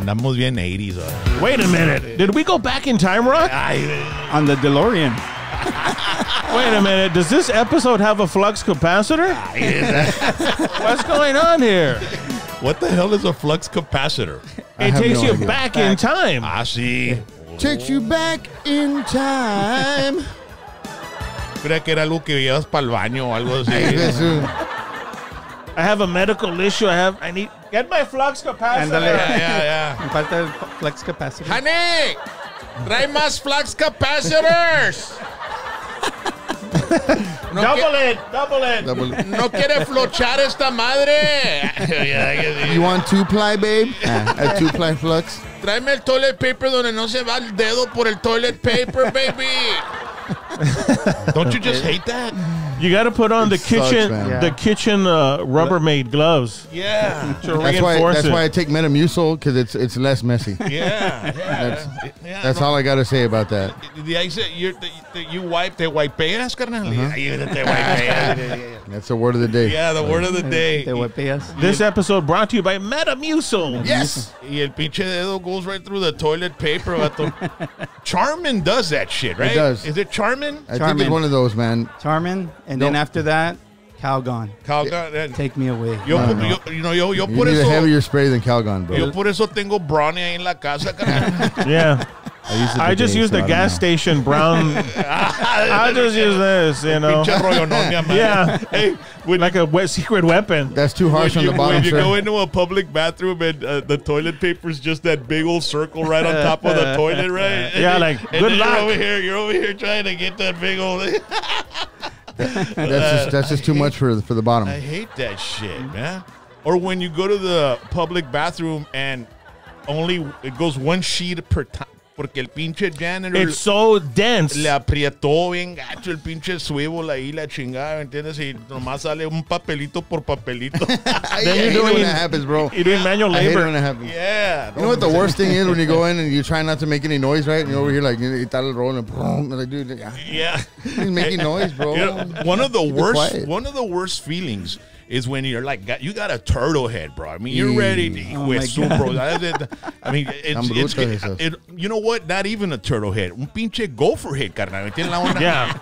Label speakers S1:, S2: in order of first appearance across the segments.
S1: Andamos bien 80s.
S2: Wait a minute. Did we go back in time, Rock?
S3: On the DeLorean.
S2: Wait a minute. Does this episode have a flux capacitor? What's going on here?
S1: What the hell is a flux capacitor?
S2: It takes you back in time.
S1: Ah, sí.
S4: Takes you back in time.
S1: Creía que era algo que llevas para el baño o algo así.
S2: I have a medical issue. I need get my flux capacitor.
S1: Yeah.
S3: Me falta el flex capacitor.
S1: Honey, trae más flux capacitors.
S2: Double it.
S1: No quiere flochar esta madre.
S4: You want 2-ply, babe? A 2-ply flux?
S1: Tráeme el toilet paper donde no se va el dedo por el toilet paper, baby. Don't you just hate that?
S2: You got to put on the
S4: sucks,
S2: kitchen,
S4: man.
S2: the kitchen Rubbermaid gloves.
S1: Yeah.
S2: To reinforce
S4: That's why I take Metamucil, because it's less messy. That's all I got to say about that.
S1: I said you wipe, te wipeas, carnal. Te wipeas.
S4: That's the word of the day.
S1: Yeah, the word of the day.
S3: Te huepeas.
S2: This episode brought to you by Metamucil.
S4: Yes.
S1: Y el pinche dedo goes right through the toilet paper. Vato. Charmin does that shit, right?
S4: It does.
S1: Is it Charmin?
S4: I think it's one of those, man.
S3: Charmin. And then after that, Calgon.
S1: Calgon.
S3: Take me away.
S1: Yo por
S4: You need a
S1: eso.
S4: heavier spray than Calgon, bro.
S1: Yo por eso tengo brownie ahí en la casa, carnal.
S2: Yeah. I just use the gas station brown. I just use this, you know.
S1: Pinche rollononia, man.
S2: Yeah.
S1: Hey,
S2: Like a secret weapon.
S4: That's too harsh on the bottom,
S1: when you
S4: sir.
S1: go into a public bathroom and the toilet paper's just that big old circle right on top of the toilet, right?
S2: Yeah, like,
S1: and
S2: good
S1: then
S2: luck.
S1: You're over here trying to get that big old.
S4: That's just too much for the bottom.
S1: I hate that shit, man. Or when you go to the public bathroom and it goes one sheet per time. Porque el pinche janitor
S2: It's so dense.
S1: le aprietó bien gacho el pinche swivel ahí, la chingada, ¿me entiendes? Y nomás sale un papelito por papelito.
S4: I hate it when that happens, bro.
S2: You're doing manual
S4: I hate it
S2: labor.
S4: when that happens.
S1: Yeah.
S4: You know what the worst thing is when you go in and you try not to make any noise, right? And you're over here like, y tal rolling, and like, dude,
S1: Yeah.
S4: he's making noise, bro.
S1: You know, one of the
S4: quiet.
S1: worst feelings is when you're like, you got a turtle head, bro. I mean, you're
S4: Yeah.
S1: ready to
S3: Oh my
S1: bro. I mean, you know what? Not even a turtle head. Un pinche gopher head, carnal. ¿Me entiendes la onda?
S2: Yeah.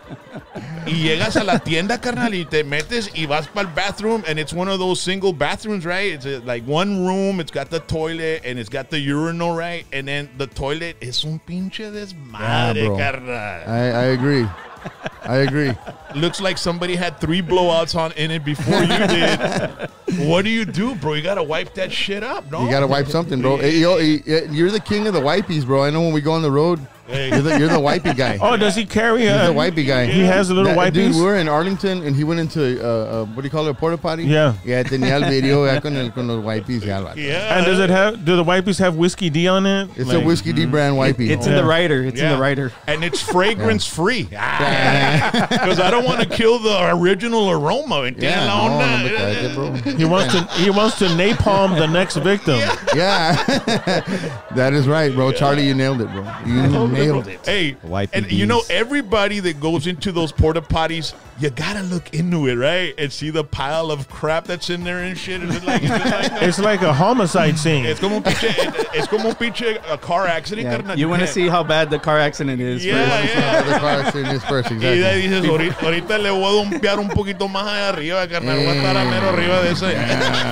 S1: Y llegas a la tienda, carnal, y te metes y vas para el bathroom, and it's one of those single bathrooms, right? It's like one room, it's got the toilet, and it's got the urinal, right? And then the toilet is un pinche desmadre,
S4: bro.
S1: carnal.
S4: I agree. I agree.
S1: Looks like somebody had 3 blowouts in it before you did. What do you do, bro? You gotta wipe that shit up, no?
S4: You got to wipe something, bro. Hey, you're the king of the wipies, bro. I know when we go on the road,
S1: Hey.
S4: you're the wipey guy.
S2: Oh, does he carry
S4: He's
S2: a
S4: the wipey guy.
S2: He has a little
S4: Dude,
S2: wipes.
S4: we were in Arlington, and he went into, what do you call it, a porta potty?
S2: Yeah.
S4: Yeah, tenía el video con los wipes. Yeah.
S2: And do the wipes have whiskey D on it?
S4: It's a Whiskey D brand wipey.
S3: It's in the writer. It's in the writer.
S1: And it's fragrance free. Because I don't want to kill the original aroma.
S4: Yeah,
S1: La
S4: no,
S1: onda.
S4: hombre, cállate, bro.
S2: He wants to napalm the next victim.
S4: Yeah. That is right, bro. Charlie, you nailed it, bro. You nailed it.
S1: Hey,
S3: Wipey
S1: and you know,
S3: bees.
S1: everybody that goes into those porta potties, you gotta look into it, right? And see the pile of crap that's in there and shit. Is it like that?
S2: It's like a homicide scene.
S1: Es como un pinche a car accident,
S3: Yeah.
S1: carnal.
S3: You want to
S1: can't-
S3: see how bad the car accident is.
S1: Yeah, yeah.
S4: The car accident is first,
S1: Y de ahí
S4: exactly.
S1: dices, ahorita le voy a dumpear un poquito más allá arriba, carnal. Voy a estar a mero arriba de ese.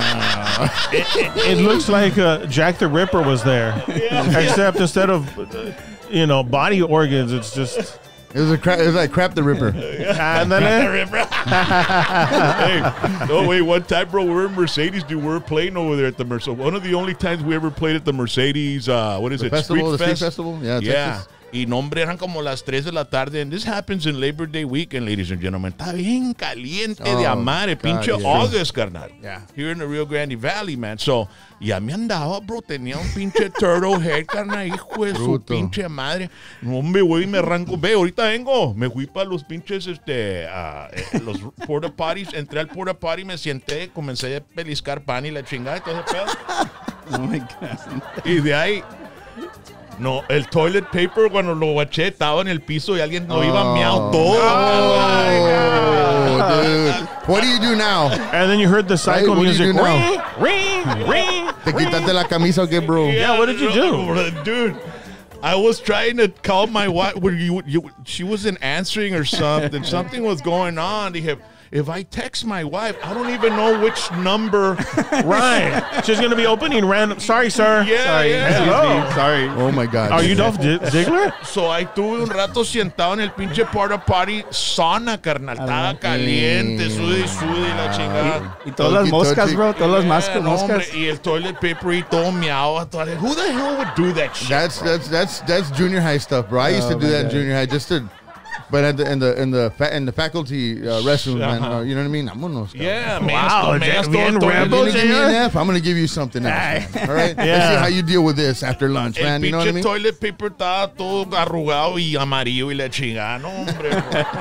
S2: It looks like Jack the Ripper was there, except instead of body organs, it's just.
S4: It was like Crap the Ripper.
S2: Ándale.
S1: Hey, no, wait, one time, bro, we were in Mercedes, dude. We were playing over there at the Mercedes. One of the only times we ever played at the Mercedes, what is
S4: The
S1: it?
S4: festival, the street
S1: Fest?
S4: festival? Yeah,
S1: Yeah.
S4: Texas.
S1: Y nombre eran como las 3 de la tarde. And this happens in Labor Day weekend, ladies and gentlemen. Está bien caliente de
S4: Oh,
S1: amar, pinche
S4: God, yeah.
S1: August, carnal.
S4: Yeah.
S1: Here in the Rio Grande Valley, man. So, ya me andaba, bro. Tenía un pinche turtle head, carnal. Hijo de su
S4: Bruto.
S1: pinche madre. No, hombre, güey, me arranco. Ve, ahorita vengo. Me fui para los pinches, los porta potties. Entré al porta potty, me senté, comencé a peliscar pan y la chingada y todo ese pedo.
S3: Oh my God.
S1: Y de ahí, no, el toilet paper cuando lo guaché estaba en el piso y alguien no iba miau todo.
S4: Oh, dude. What do you do now?
S2: And then you heard the cycle
S4: Hey, what do you
S2: music.
S4: do now?
S2: Ring, ring, ring.
S4: Te quitaste la camisa, okay, bro?
S2: Yeah, what did you do?
S1: Dude, I was trying to call my wife. She wasn't answering or something. Something was going on. If I text my wife, I don't even know which number.
S2: Right. She's going to be opening random. Sorry, sir.
S1: Yeah,
S3: Sorry.
S1: yeah.
S3: Excuse me. Sorry.
S4: Oh my God.
S2: Are you Dolph Ziggler?
S1: So I tuve un rato sentado en el pinche porta party sauna, carnal. Estaba caliente, sude y la chingada.
S3: Y todas las moscas, bro. Todas las
S1: Yeah, no,
S3: moscas.
S1: hombre, y el toilet paper y todo meado. Who the hell would do that shit?
S4: That's junior high stuff, bro. I used to do
S3: my
S4: that in
S3: God.
S4: junior high just to. But in the faculty restrooms, man, you know what I mean? Vámonos.
S1: Yeah,
S2: Wow,
S1: man.
S2: bien
S4: You're
S2: Rambo,
S4: gonna give me
S2: JR?
S4: an F. I'm gonna give you something else. Man. All right. Let's
S2: Yeah.
S4: see how you deal with this after lunch,
S1: El
S4: man. You know what I
S1: pinche
S4: mean?
S1: toilet paper estaba todo arrugado y amarillo y la chingada. No, hombre.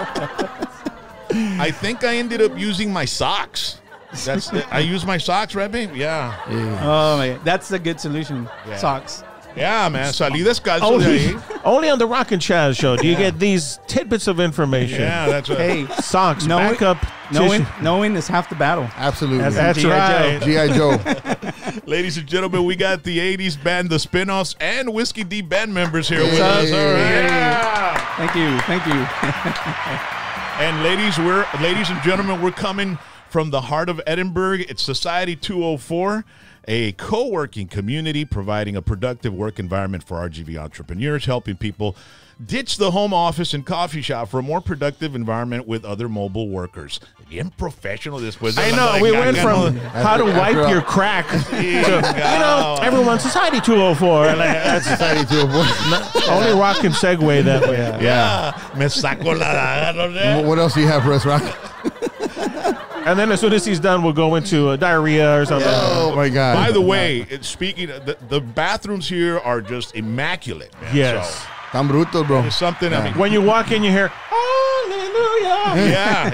S1: I think I ended up using my socks. I use my socks, right, babe? Yeah.
S3: Oh my God. That's a good solution.
S1: Yeah.
S3: Socks.
S1: Yeah, man. Salí descalzo de ahí.
S2: Only on the Rock and Chaz show do you get these tidbits of information.
S1: Yeah, that's right.
S3: Hey,
S2: Socks,
S3: Knowing-
S2: backup,
S3: knowing is half the battle.
S4: Absolutely.
S2: That's
S3: G.I.
S2: right.
S4: G.I. Joe.
S1: Ladies and gentlemen, we got the 80s band, the Spinoffs, and Whiskey D band members here with
S4: Hey.
S1: us. All right.
S2: Yeah.
S3: Thank you.
S1: And ladies and gentlemen, we're coming from the heart of Edinburgh. It's Society 204, a co-working community providing a productive work environment for RGV entrepreneurs, helping people ditch the home office and coffee shop for a more productive environment with other mobile workers. Bien professional después de
S2: I
S1: la
S2: know. We went from how to wipe
S4: after-
S2: your crack to, everyone, Society 204. Like, that's
S4: Society 204.
S2: only Rock can segue that way.
S1: Yeah. Me saco la daga, no sé.
S4: What else do you have for us, Rock?
S2: And then as soon as he's done, we'll go into diarrhea or something.
S4: Oh my God.
S1: By the way, speaking of the bathrooms here are just immaculate, man.
S2: Yes.
S1: So,
S4: Tan bruto, bro.
S1: it's something, I mean,
S2: When you walk in, you hear, hallelujah.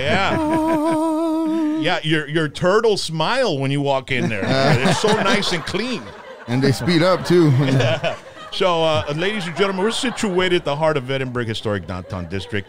S1: yeah. Yeah, your turtle smile when you walk in there. It's so nice and clean.
S4: And they speed up, too.
S1: So, ladies and gentlemen, we're situated at the heart of Edinburgh Historic Downtown District.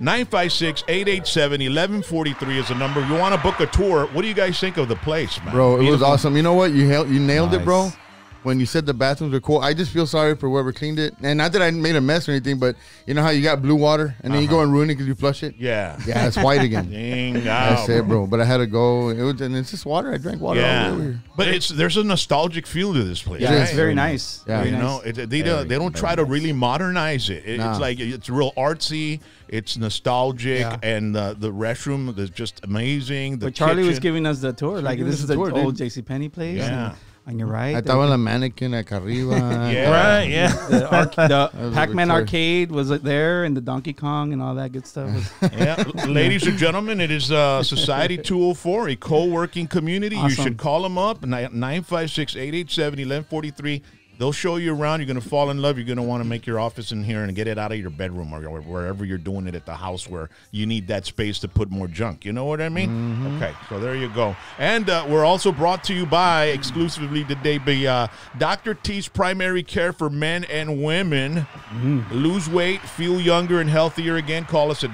S1: 956-887-1143 is the number. If you want to book a tour, what do you guys think of the place, man?
S4: Bro, it was
S1: Beautiful.
S4: awesome. You know what? You nailed it, bro.
S3: Nice.
S4: When you said the bathrooms are cool, I just feel sorry for whoever cleaned it. And not that I made a mess or anything, but you know how you got blue water and then you go and ruin it because you flush it?
S1: Yeah.
S4: Yeah, it's white again.
S1: Dang,
S4: That's
S1: wow.
S4: it, bro. But I had to go. And it's just water. I drank water all the way over here.
S1: But there's a nostalgic feel to this place.
S3: Yeah,
S1: right?
S3: it's very nice.
S4: Yeah.
S3: Very
S1: You
S3: nice.
S1: know, they don't try to really modernize it. It's
S4: Nah.
S1: like it's real artsy. It's nostalgic,
S3: Yeah.
S1: and the restroom is just amazing. The
S3: But Charlie was
S1: kitchen.
S3: giving us the tour. Like,
S4: giving
S3: this
S4: us
S3: is
S4: the
S3: the
S4: tour,
S3: old
S4: dude.
S3: JCPenney place.
S1: Yeah.
S3: And on your right.
S4: I estaba la mannequin acá arriba.
S1: Yeah.
S2: Right, yeah.
S3: the
S4: was
S3: Pac-Man
S4: Victoria.
S3: arcade was there, and the Donkey Kong and all that good stuff.
S1: Yeah, ladies and gentlemen, it is Society 204, a co-working community. You
S3: Awesome.
S1: should call them up, 956-887-1143. They'll show you around. You're going to fall in love. You're going to want to make your office in here and get it out of your bedroom or wherever you're doing it at the house where you need that space to put more junk. You know what I mean? Okay, so there you go. And we're also brought to you by, exclusively today, by Dr. T's Primary Care for Men and Women. Lose weight, feel younger and healthier again. Call us at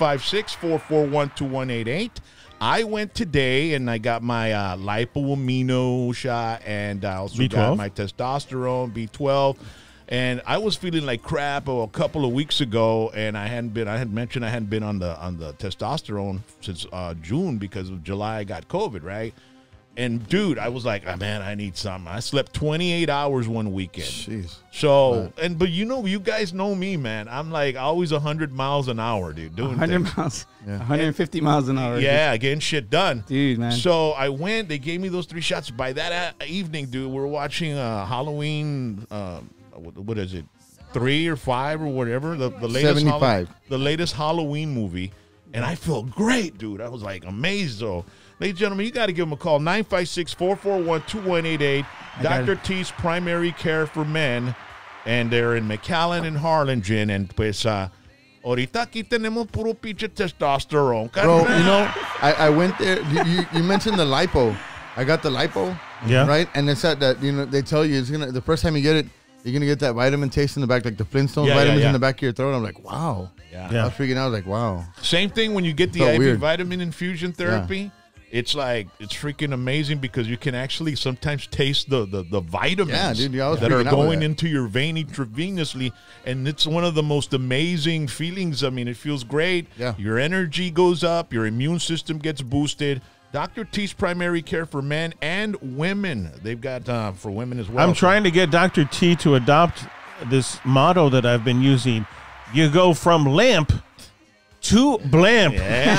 S1: 956-441-2188. I went today and I got my lipoamino shot, and I also
S2: B12?
S1: got my testosterone, B12. And I was feeling like crap a couple of weeks ago, and I had mentioned I hadn't been on the testosterone since June because of July I got COVID, right? And dude, I was like, oh, man, I need something. I slept 28 hours one weekend.
S4: Jeez.
S1: So, but you guys know me, man. I'm like always 100 miles an hour, dude, doing
S3: 100
S1: things.
S3: miles, 150 miles an hour.
S1: Yeah, getting shit done.
S3: Dude, man.
S1: So I went, they gave me those 3 shots. By that evening, dude, we're watching Halloween, what is it, 3 or 5 or whatever, the latest
S4: 75.
S1: the latest Halloween movie. And I felt great, dude. I was like amazed. So, ladies and gentlemen, you got to give them a call, 956-441-2188. Dr. T's Primary Care for Men. And they're in McAllen and Harlingen. And pues, ahorita aquí tenemos puro pinche testosterone.
S4: Bro, you know, I went there. You mentioned the lipo. I got the lipo.
S2: Yeah.
S4: Right? And it's that, they tell you the first time you get it, you're going to get that vitamin taste in the back, like the Flintstones vitamins in the back of your throat. I'm like, wow.
S1: Yeah.
S4: I was freaking out. I was like, wow.
S1: Same thing when you get the
S4: Felt
S1: IV
S4: weird.
S1: vitamin infusion therapy. It's freaking amazing because you can actually sometimes taste the vitamins
S4: Yeah, dude, I was
S1: that are
S4: freaking out with
S1: going
S4: that.
S1: into your vein intravenously, and it's one of the most amazing feelings. I mean, it feels great.
S4: Yeah.
S1: Your energy goes up, your immune system gets boosted. Dr. T's Primary Care for men and women. They've got for women as well.
S2: I'm trying to get Dr. T to adopt this motto that I've been using. You go from limp to blimp.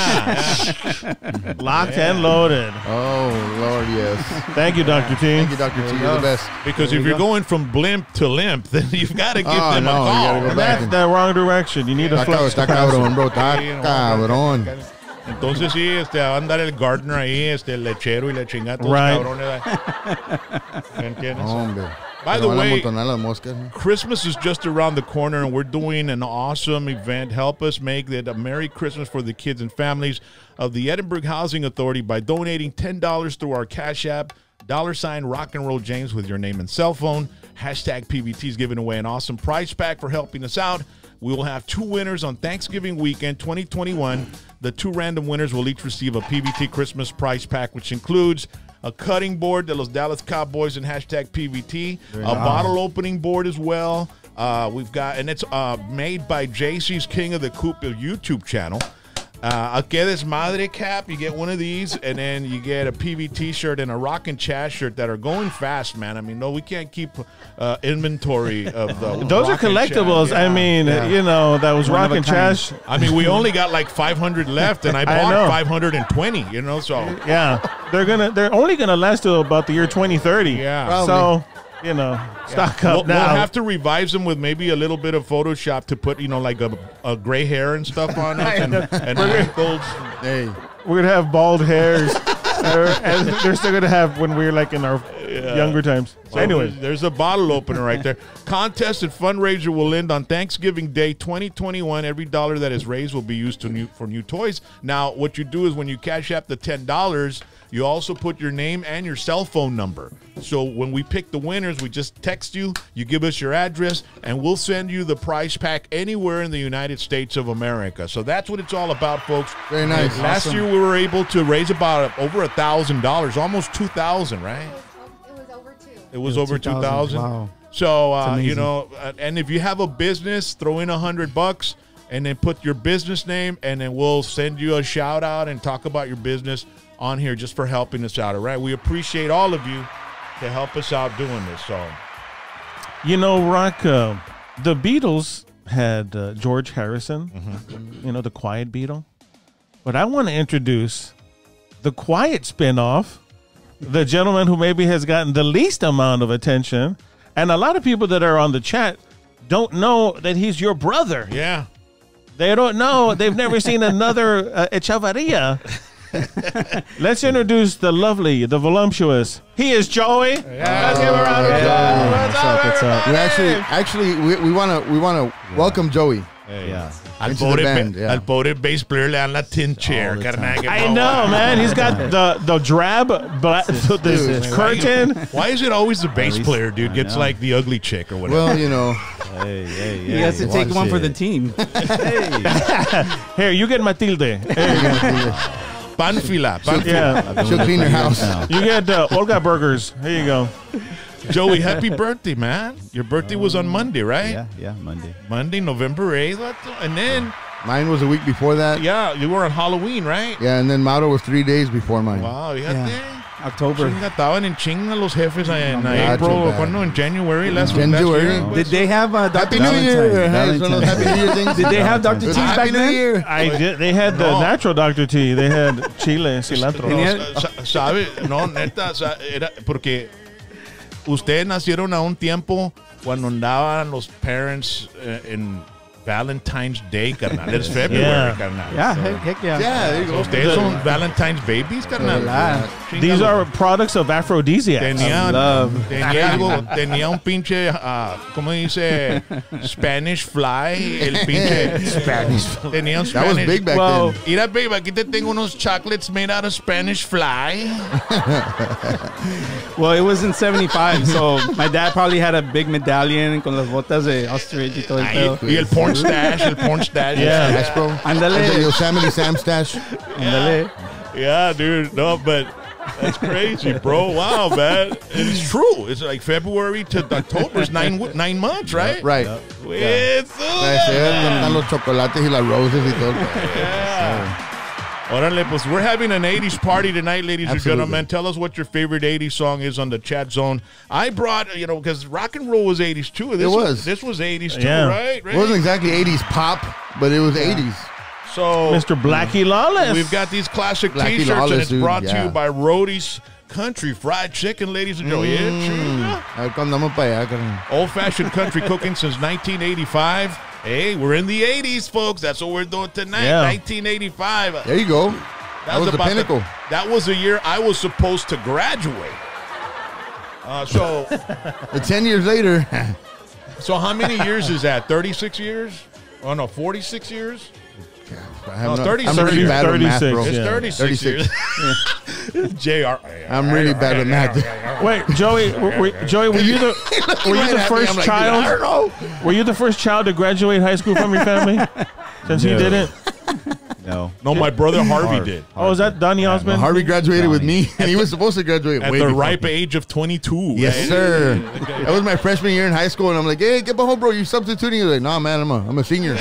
S1: Yeah.
S2: Locked and loaded.
S4: Oh, Lord, yes.
S2: Thank you, Dr. T.
S4: Thank you, Dr. T. You're the best.
S1: Because if you're going from blimp to limp, then you've got to give
S4: Oh,
S1: them
S4: no,
S1: a
S4: you
S1: call.
S4: gotta go back.
S2: That's the wrong direction. You need a flux
S4: Está
S2: capacitor.
S4: cabrón, bro. Está cabrón.
S1: Entonces sí, va a andar el gardener ahí, el lechero y la chingada, todos
S2: Right.
S1: cabrones. ¿Me entiendes?
S4: Hombre.
S1: By
S4: Se
S1: the
S4: van a
S1: way,
S4: amontonar las moscas.
S1: Christmas is just around the corner, and we're doing an awesome event. Help us make it a Merry Christmas for the kids and families of the Edinburgh Housing Authority by donating $10 through our Cash App, $ Rock and Roll James with your name and cell phone. Hashtag PVT is giving away an awesome prize pack for helping us out. We will have 2 winners on Thanksgiving weekend 2021. The 2 random winners will each receive a PVT Christmas prize pack, which includes a cutting board de los Dallas Cowboys and hashtag PVT, bottle opening board as well. We've got, and it's made by JC's King of the Coop YouTube channel. A Que Desmadre cap, you get one of these, and then you get a PVT shirt and a Rockin' Chaz shirt that are going fast, man. I mean, no, we can't keep inventory of the
S2: Those are
S1: Rockin'
S2: collectibles.
S1: Chaz.
S2: I mean, you know, that was
S3: One of a
S2: Rockin'
S3: kind.
S2: Chaz.
S1: I mean, we only got like 500 left, and I bought
S2: know.
S1: 520, you know, so.
S2: Yeah, they're only gonna last till about the year 2030.
S1: Yeah.
S2: So, you know, stock up
S1: We'll
S2: now.
S1: have to revise them with maybe a little bit of Photoshop to put, you know, like a gray hair and stuff on us and wrinkles.
S4: Hey.
S2: We're gonna have bald hairs, and they're still gonna have when we're like in our younger times. So anyway,
S1: There's a bottle opener right there. Contest and fundraiser will end on Thanksgiving Day 2021. Every dollar that is raised will be used for new toys. Now, what you do is when you Cash App the $10, you also put your name and your cell phone number. So when we pick the winners, we just text you, you give us your address, and we'll send you the prize pack anywhere in the United States of America. So that's what it's all about, folks.
S4: Very nice.
S1: Last
S4: Awesome.
S1: year we were able to raise about over $1,000, almost $2,000, right?
S5: It was over 2.
S1: It was over 2,000.
S3: Wow.
S1: So
S3: amazing.
S1: you know, and if you have a business, throw in $100 and then put your business name, and then we'll send you a shout out and talk about your business on here just for helping us out. All right, we appreciate all of you to help us out doing this. So
S2: you know, Rock, the Beatles had George Harrison, you know, the Quiet Beatle. But I want to introduce the Quiet spinoff, the gentleman who maybe has gotten the least amount of attention. And a lot of people that are on the chat don't know that he's your brother.
S1: yeah,
S2: They don't know. They've never seen another Echevarria. Let's introduce the lovely, the voluptuous. He is Joey. Let's give a round of applause.
S3: What's up?
S4: We actually, we want to welcome Joey.
S3: Yeah.
S1: al
S4: Into the
S1: pobre,
S4: band, yeah.
S1: al pobre bass player le dan la tin chair,
S3: the
S1: carnal. que
S2: I
S1: no.
S2: know, man. He's got the drab black this
S4: Dude.
S2: curtain.
S1: Why is it always the bass player, dude, gets like the ugly chick or whatever?
S4: Well, you know,
S3: He has to take
S4: watch
S3: one for
S4: it.
S3: the team.
S2: Here, you get Matilde. Here,
S1: Panfila.
S2: yeah,
S4: she'll clean your house.
S2: you get Olga Burgers. Here you go.
S1: Joey, happy birthday, man. Your birthday was on Monday, right?
S3: Yeah, Monday.
S1: Monday, November 8th. And then,
S4: Mine was a week before that.
S1: yeah, you were on Halloween, right?
S4: Yeah, and then Mauro was 3 days before mine.
S1: Wow, fíjate.
S3: October.
S1: Chinga, estaban en chinga los jefes en
S4: Nacho,
S1: April,
S4: man.
S1: cuando en January, last
S4: January.
S1: year.
S3: Did they have Dr.
S4: Happy New Year. Hey, son, those Happy New Year things.
S3: Did they have Dr. T's back
S4: Happy New
S3: then?
S4: Year.
S2: I did. They had the
S1: No.
S2: natural Dr. T. They had chile, cilantro.
S1: No, ¿sabe? No, neta, era porque ustedes nacieron a un tiempo cuando andaban los parents en Valentine's Day, carnal. It's February,
S2: Yeah.
S1: carnal.
S3: Yeah, heck yeah.
S4: Yeah, there you go.
S1: Ustedes son Valentine's babies, carnal.
S3: Hola.
S1: Chinga,
S2: These
S1: los-
S2: are products of aphrodisiacs.
S1: Tenía,
S3: Love.
S1: tenía un pinche, ¿cómo dice? Spanish fly, el pinche. Spanish. Tenía un Spanish.
S4: That was big back
S2: Well,
S4: then.
S1: Mira, babe, aquí te tengo unos chocolates made out of Spanish fly.
S3: Well, it was in 75, so my dad probably had a big medallion con las botas de ostrich y todo el pedo.
S1: Y el porn stash,
S2: Yeah.
S4: Stash, bro.
S3: Ándale.
S4: The Yosemite Sam stash.
S3: Ándale.
S1: Yeah, dude. No, but that's crazy, bro. Wow, man. It's true. It's like February to October is 9 months, right?
S4: Right.
S1: It's
S4: Están los chocolates y las roses y todo.
S1: yeah. Órale, pues we're having an 80s party tonight, ladies and
S4: Absolutely.
S1: gentlemen. Tell us what your favorite 80s song is on the chat zone. I brought, because rock and roll was 80s too. This
S4: was.
S1: This was 80s too,
S2: Yeah.
S1: right?
S4: It wasn't exactly 80s pop, but it was 80s.
S1: So
S2: Mr. Blackie Lawless.
S1: we've got these classic
S4: Blackie
S1: T-shirts, and
S4: Lawless,
S1: it's
S4: dude,
S1: brought to
S4: yeah.
S1: you by Rhodey's Country Fried Chicken, ladies and gentlemen. Yeah, sure.
S4: A ver cuando vamos para allá, carnal.
S1: Old-fashioned country cooking since 1985. Hey, we're in the 80s, folks. That's what we're doing tonight.
S2: Yeah.
S1: 1985.
S4: There you go. That was the
S1: about
S4: pinnacle.
S1: That was the year I was supposed to graduate. So
S4: The 10 years later,
S1: how many years is that? 36 years? Oh, no, 46 years?
S4: I have
S1: No,
S4: no,
S1: 36.
S4: I'm really bad with math,
S2: 36,
S4: bro.
S1: It's
S2: Yeah.
S1: 36 years. JR.
S4: I'm really bad with math.
S2: Wait, Joey, were you the
S4: Right at me,
S2: first
S4: I'm like,
S2: child?
S4: I don't know.
S2: Were you the first child to graduate high school from your family? Since he
S3: No.
S2: didn't.
S3: No.
S1: No, my brother Harvey did.
S2: Oh, is that Donnie Osmond?
S4: Harvey graduated with me, and he was supposed to graduate
S1: At
S4: way
S1: the
S4: before
S1: ripe
S4: me.
S1: age of 22.
S4: Yes,
S1: right?
S4: sir. That was my freshman year in high school, and I'm like, "Hey, get home, bro. You substituting?" He's like, "Nah, man, I'm a senior."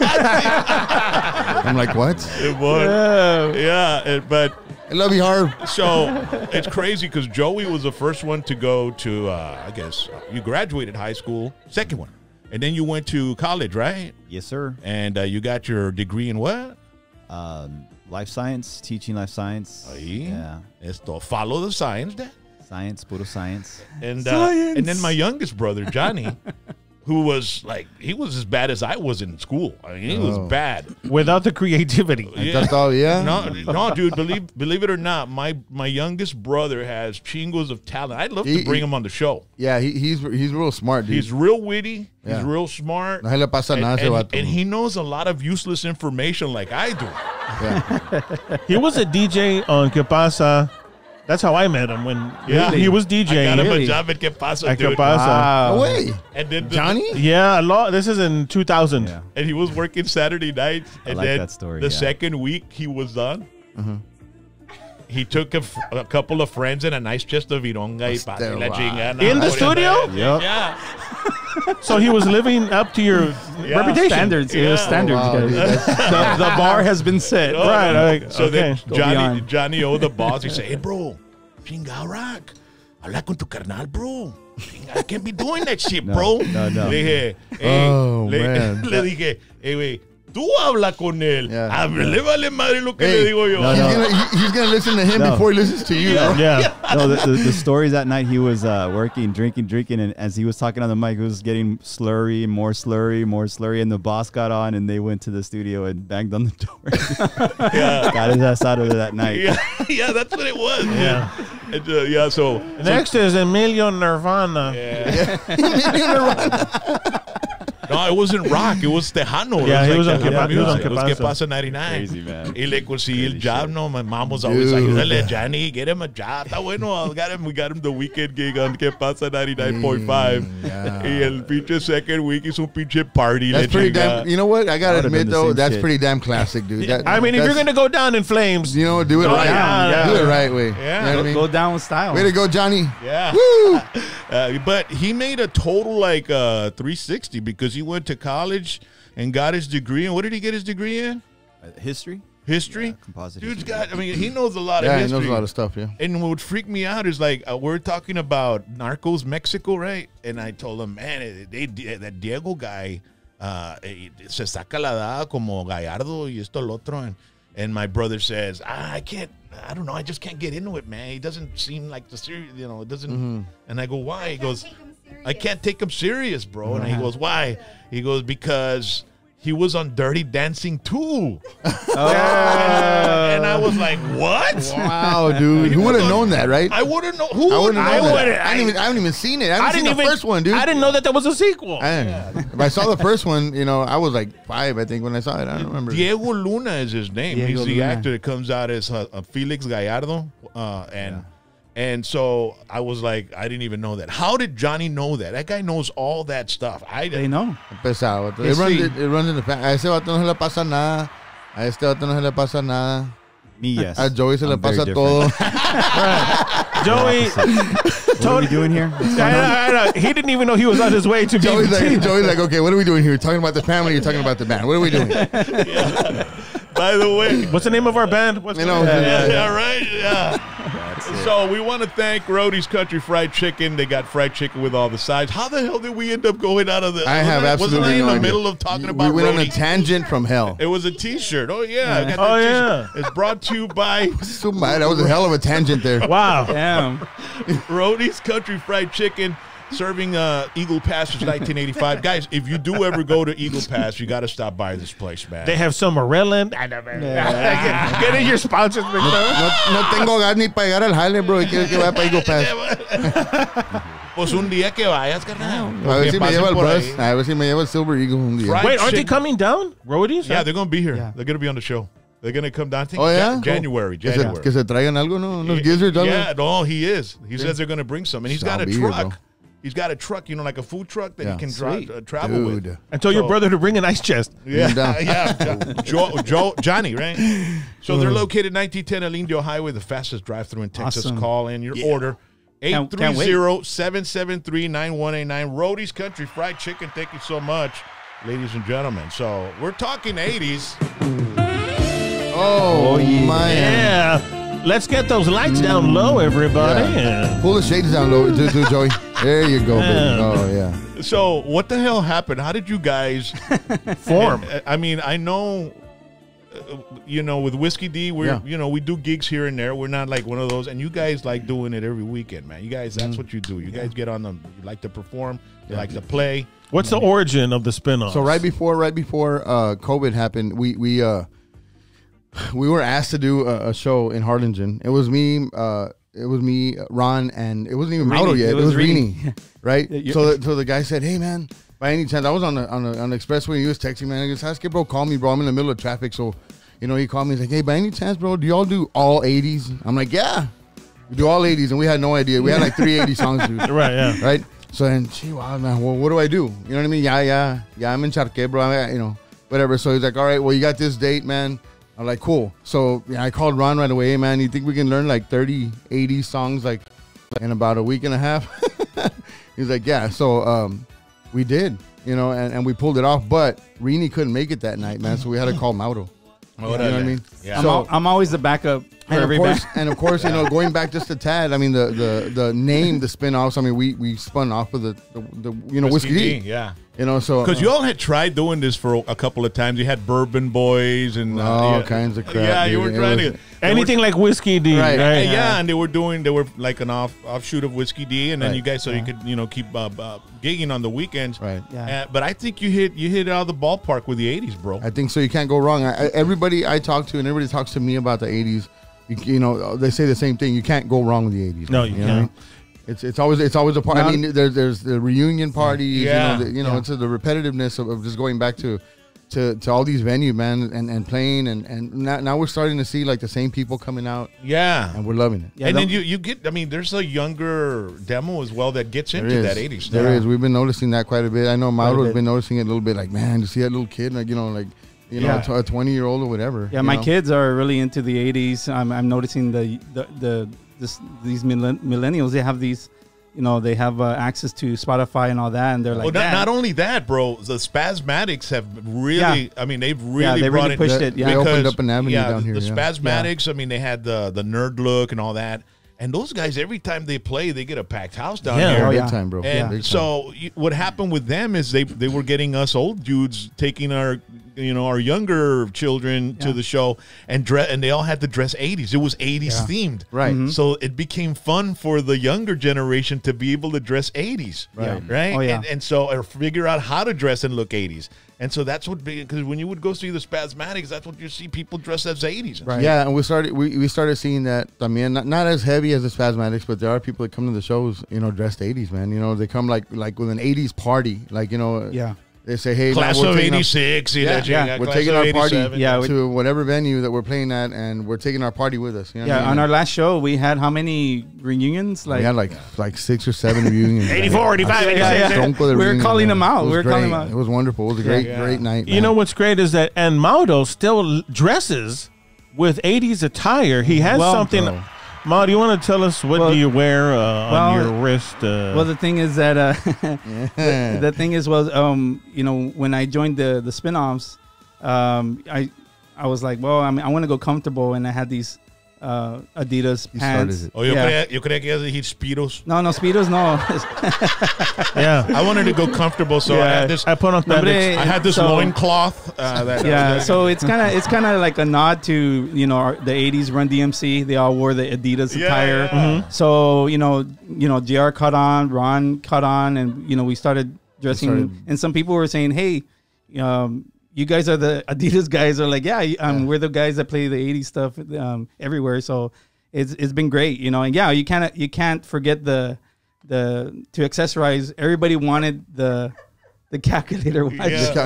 S4: I'm like, "What?"
S1: It was. Yeah, but
S4: I love you, Harv.
S1: so it's crazy because Joey was the first one to go to, I guess, you graduated high school, second one. And then you went to college, right?
S5: Yes, sir.
S1: And you got your degree in what?
S5: Life science, teaching life science.
S1: Ahí.
S5: Yeah.
S1: Esto, follow the science. Dad.
S5: Science, puro science.
S1: And
S3: Science.
S1: and then my youngest brother, Johnny, who was like, he was as bad as I was in school. I mean, he was bad.
S2: Without the creativity.
S1: Yeah.
S4: That's all, yeah.
S1: No, dude, believe it or not, my youngest brother has chingos of talent. I'd love to bring him on the show.
S4: Yeah, he's real smart, dude.
S1: He's real witty. He's
S4: Yeah.
S1: real smart.
S4: No se le pasa nada a ese vato.
S1: And he knows a lot of useless information like I do.
S4: Yeah.
S2: He was a DJ on Que Pasa. That's how I met him when he was
S1: I
S2: DJing.
S1: got him a
S3: Really?
S1: job at Que Pasa,
S2: At Que
S1: dude.
S2: Pasa.
S3: Wow.
S4: No way.
S1: And then
S4: Johnny?
S2: Yeah, this is in 2000.
S5: Yeah.
S1: And he was working Saturday nights. And
S5: like
S1: then
S5: that story,
S1: the
S5: yeah.
S1: second week he was done, he took a couple of friends and a nice chest of vironga y pata y la
S4: wow.
S1: chingada.
S2: In the studio?
S5: Yep.
S1: Yeah.
S2: So he was living up to your reputation.
S3: Standards. It was
S1: Yeah.
S3: standards,
S4: Wow,
S3: guys.
S4: dude, that's-
S3: The bar has been set.
S1: Oh,
S2: Right, like,
S1: so then
S2: okay.
S3: Go
S1: Johnny,
S3: beyond.
S1: Johnny O, the boss, he said, "Hey, bro, chinga rock. Habla con tu carnal, bro. Chinga, I can't be doing that shit,
S5: No,
S1: bro."
S5: no.
S1: Le dije, hey,
S4: Oh, man.
S1: le dije, hey, güey, tú habla con él.
S4: Yeah.
S1: Le vale madre lo que
S4: Hey,
S1: le digo yo.
S5: no, no.
S4: He's gonna listen to him
S5: No.
S4: before he listens to you. bro.
S2: Yeah.
S5: No, the stories that night he was working, drinking, and as he was talking on the mic, he was getting slurry, more slurry, and the boss got on, and they went to the studio and banged on the door.
S1: Yeah.
S5: Got his ass out of there that night.
S1: Yeah, yeah, that's what it was.
S2: Yeah.
S1: And, yeah, so
S2: Next is Emilio Nirvana.
S1: no, it wasn't rock. It was Tejano.
S2: Yeah,
S1: it
S2: he was on
S1: Tejano
S2: Que Pa- he was on
S1: music.
S2: Que
S1: It was Que
S2: Pasa.
S1: Pasa 99.
S5: Crazy, man.
S1: Y le conseguí el
S5: Crazy
S1: job.
S5: shit.
S1: No, my mom was always like,
S4: Dude.
S1: dale, Johnny, get him a job. Está bueno. We got him the weekend gig on Que Pasa 99.5.
S4: Yeah.
S1: Y el pinche second week hizo un pinche party.
S4: That's
S1: le
S4: pretty
S1: chingada.
S4: damn. You know what? I gotta
S5: Would've
S4: admit
S5: been the
S4: though,
S5: same
S4: that's
S5: shit.
S4: pretty damn classic, dude. That-
S2: I mean, if you're
S4: that's-
S2: going to go down in flames,
S4: you know, do it
S1: Oh,
S4: right.
S1: yeah,
S4: Do
S1: yeah.
S4: it right way.
S1: Yeah.
S4: You know what I mean?
S3: Go down with style.
S4: Way to go, Johnny.
S1: Yeah.
S4: Woo!
S1: But he made a total like 360 because he went to college and got his degree. And what did he get his degree in?
S5: History?
S1: History.
S5: Yeah, composite
S1: Dude's
S5: history.
S1: got. I mean, he knows a lot
S4: Yeah,
S1: of
S4: he
S1: history.
S4: knows a lot of stuff. Yeah.
S1: And what would freak me out is like we're talking about Narcos Mexico, right? And I told him, man, that Diego guy se saca la da como Gallardo y esto lo otro. And my brother says, I don't know, I just can't get into it, man. He doesn't seem like the serious, it doesn't. And I go, why? He goes, I can't take him serious, bro. And he goes, why? He goes, because he was on Dirty Dancing too. And I was like, what?
S4: Wow, dude.
S1: He
S4: Who
S1: was
S4: would have
S1: on-
S4: known that, right?
S1: I wouldn't know. Who
S4: I
S1: would
S4: wouldn't
S1: know
S4: know
S1: that?
S4: that. I haven't even seen it. I haven't seen the first one, dude.
S2: I didn't know that there was a sequel.
S4: If I saw the first one, I was like 5, I think, when I saw it. I don't remember.
S1: Diego Luna is his name.
S3: Diego
S1: He's the
S3: Luna.
S1: actor that comes out as Felix Gallardo. And so I was like, I didn't even know that. How did Johnny know that? That guy knows all that stuff.
S3: They know.
S4: Pesado.
S3: History.
S4: It runs in the family. A ese vato no se le pasa nada. A este vato no se le pasa nada.
S5: Me, yes.
S4: A Joey se le
S5: I'm very
S4: pasa
S5: different.
S4: todo.
S2: Joey,
S5: What are we doing here? What's going on?
S2: I know. He didn't even know he was on his way to
S4: Joey's like, okay, what are we doing here? We're talking about the family. You're talking about the band. What are we doing?
S1: By the way,
S2: What's the name of our band? What's
S4: You know,
S1: yeah, right. Yeah. So we want to thank Rody's Country Fried Chicken. They got fried chicken with all the sides. How the hell did we end up going out of the?
S4: I have absolutely
S1: Wasn't I in
S4: no
S1: the
S4: idea.
S1: middle of talking about
S4: We went on a
S1: Rody?
S4: tangent from hell.
S1: It was a T-shirt. Oh yeah. I got
S2: Oh,
S1: the
S2: yeah.
S1: T-shirt. It's brought to you by
S4: So mad. That was a hell of a tangent there.
S2: Wow.
S3: Damn.
S1: Rody's Country Fried Chicken, serving Eagle Pass since 1985. Guys, if you do ever go to Eagle Pass, you got to stop by this place, man.
S2: They have some Morellan. Get in your sponsors, McDonald's.
S4: No tengo gas ni para llegar al jale, bro. Y quiero que vaya para Eagle Pass.
S1: Pues un día que vayas, carnal.
S4: A ver
S1: Que
S4: si me
S1: pasen
S4: lleva el
S1: por
S4: bus.
S1: ahí.
S4: A ver si me lleva el Silver Eagle un día.
S1: Fried
S2: Wait, aren't they
S1: chicken.
S2: coming down? Roadies?
S1: Yeah, they're going to be here.
S3: Yeah.
S1: They're going to be on the show. They're going to come down. I think
S4: Oh, yeah?
S1: January.
S4: Que
S1: January.
S4: se traigan algo, ¿no? Unos gizzards, algo.
S1: Yeah, no, he is. He says they're going to bring some. And he's got a
S4: I'll be here,
S1: truck.
S4: bro.
S1: He's got a truck, you know, like a food truck that
S4: Yeah.
S1: he can
S3: Sweet.
S1: travel with.
S4: Dude.
S2: And tell your
S1: So-
S2: brother to bring an ice chest.
S1: Yeah,
S4: down.
S1: yeah. Johnny, right? So they're located 1910 El Indio Highway, the fastest drive-through in Texas.
S3: Awesome.
S1: Call in your order.
S3: Can't wait.
S1: 830-773-9189. Rody's Country Fried Chicken. Thank you so much, ladies and gentlemen. So we're talking 80s.
S4: Oh, man.
S2: Yeah. Let's get those lights down low, everybody.
S4: Yeah. Pull the shades down low, do Joey. There you go, baby.
S2: Yeah.
S4: Oh, yeah.
S1: So what the hell happened? How did you guys
S2: Form.
S1: I mean, I know, you know, with Whiskey D, we're,
S4: Yeah.
S1: you know, we do gigs here and there. We're not like one of those. And you guys like doing it every weekend, man. You guys, that's what you do. You guys get on them. You like to perform. You like to play.
S2: What's the origin of the spin-off?
S4: So right before COVID happened, we were asked to do a show in Harlingen. It was me, Ron, and it wasn't even Mauro yet. It was Rini, right? So the guy said, "Hey man, by any chance?" I was on the expressway. He was texting, man. He goes, "Ask bro, call me, bro. I'm in the middle of traffic." So, you know, he called me. He's like, "Hey, by any chance, bro, do y'all do all 80s?" I'm like, "Yeah, we do all 80s," and we had no idea. We had like 380 songs, dude.
S2: Right, yeah.
S4: Right. So then, gee, wow, man. Well, what do I do? You know what I mean? Yeah. I'm in Charque, bro. You know, whatever. So he's like, "All right, well, you got this date, man." I'm like, cool. So I called Ron right away. Hey, man, you think we can learn like 30, 80 songs like in about a week and a half? He's like, yeah. So we did, you know, and we pulled it off. But Rini couldn't make it that night, man. So we had to call Mauro. You know what I mean?
S1: Yeah.
S4: So,
S3: I'm always the backup for
S4: and
S3: every
S4: of course,
S3: band.
S4: you know, going back just a tad, I mean, the name, the spin-offs, I mean, we spun off of the you know, Whiskey D.
S1: Yeah.
S4: You know, so.
S1: Because you all had tried doing this for a couple of times. You had Bourbon Boys and
S4: all
S1: yeah.
S4: kinds of crap.
S1: Yeah, you
S4: dude.
S1: were
S4: It
S1: trying
S4: was-
S1: to
S2: Anything like Whiskey D,
S4: Right.
S2: right?
S1: Yeah, and they were like an offshoot of Whiskey D, and then
S4: Right.
S1: you guys you could keep gigging on the weekends.
S4: Right.
S3: Yeah.
S1: But I think you hit it out of the ballpark with the 80s, bro.
S4: I think so. You can't go wrong. Everybody I talk to and everybody talks to me about the 80s. You know, they say the same thing. You can't go wrong with the 80s.
S2: No, you
S4: know what I
S2: can't.
S4: mean? It's always a part. I mean, there's the reunion parties.
S1: Yeah.
S4: You know, it's the repetitiveness of just going back to all these venues, man, and playing, and now we're starting to see like the same people coming out,
S1: Yeah.
S4: and we're loving it.
S3: Yeah,
S1: and then
S3: the-
S1: you get, I mean, there's a younger demo as well that gets
S4: There
S1: into
S4: is.
S1: that 80s stuff.
S4: There is. We've been noticing that quite a bit. I know Mauro's
S3: bit.
S4: been noticing it a little bit. Like, man, you see that little kid, like, you know,
S3: Yeah.
S4: a 20-year-old or whatever.
S3: Yeah,
S4: you
S3: my
S4: know?
S3: kids are really into the 80s. I'm noticing these millennials, they have these, you know, they have access to Spotify and all that, and they're like,
S1: Well,
S3: "Dad."
S1: not only that, bro. The Spasmatics have really,
S3: Yeah.
S1: I mean, they've really
S3: they
S1: brought
S3: really
S1: it.
S3: pushed
S4: They-
S3: it.
S4: they
S3: Yeah,
S4: opened up an avenue
S1: yeah,
S4: down here,
S1: The
S4: yeah.
S1: Spasmatics, I mean, they had the nerd look and all that. And those guys, every time they play, they get a packed house down
S2: Yeah.
S1: here.
S3: Oh,
S4: Big
S3: yeah.
S4: time, bro.
S1: And
S4: Big time.
S1: so what happened with them is they were getting us old dudes taking our younger children to the show and they all had to dress 80s. It was 80s themed.
S4: Right.
S3: Mm-hmm.
S1: So it became fun for the younger generation to be able to dress 80s.
S4: Right.
S1: Right.
S3: Oh, yeah.
S1: And so or figure out how to dress and look 80s. And so that's what, because when you would go see the Spasmatics, that's what you see people dressed as 80s.
S3: Right.
S4: Yeah, and we started seeing that. I mean, not as heavy as the Spasmatics, but there are people that come to the shows, you know, dressed 80s, man. You know, they come like with an 80s party, like, you know.
S3: Yeah.
S4: They say, hey,
S1: Class
S4: man,
S1: of
S4: we're taking
S1: 86.
S3: Yeah.
S4: we're taking our party
S3: Yeah,
S4: to whatever venue that we're playing at, and we're taking our party with us. You know what I
S3: Yeah,
S4: mean?
S3: on our last show, we had how many reunions?
S4: we had like 6 or 7 reunions.
S2: 84, 85, 86.
S4: Tronco de
S3: We were
S4: reunion,
S3: calling
S4: man.
S3: them out.
S4: It was
S3: We were calling them
S4: great.
S3: out.
S4: It was wonderful. It was a great night.
S2: You
S4: man.
S2: know what's great is that, and Mauro still dresses with 80s attire, he has
S3: Well,
S2: something.
S4: bro.
S2: Ma, do you want to tell us what
S3: Well,
S2: do you wear on
S3: well,
S2: your wrist?
S3: Well, the thing is that the thing is, you know, when I joined the spin-offs, I was like, well, I mean, I want to go comfortable, and I had these Adidas
S4: You
S3: pants.
S4: started it.
S1: Oh, yo
S3: Yeah.
S1: creía que ibas a decir Speedos.
S3: No, Speedos, no.
S2: yeah,
S1: I wanted to go comfortable, so I
S3: Yeah.
S1: had this.
S2: I put on that.
S3: Hombre,
S1: I had this
S3: so-
S1: loincloth.
S3: Yeah, so it's kind of like a nod to, you know, the 80s Run DMC. They all wore the Adidas
S1: Yeah,
S3: attire.
S1: yeah.
S3: So, you know, JR caught on, Ron caught on, and, you know, we started dressing.
S4: started-
S3: And some people were saying, hey, you guys are the Adidas guys. Are like, yeah, we're the guys that play the 80s stuff everywhere. So it's been great, you know. And yeah, you can't forget the to accessorize. Everybody wanted the calculator watch.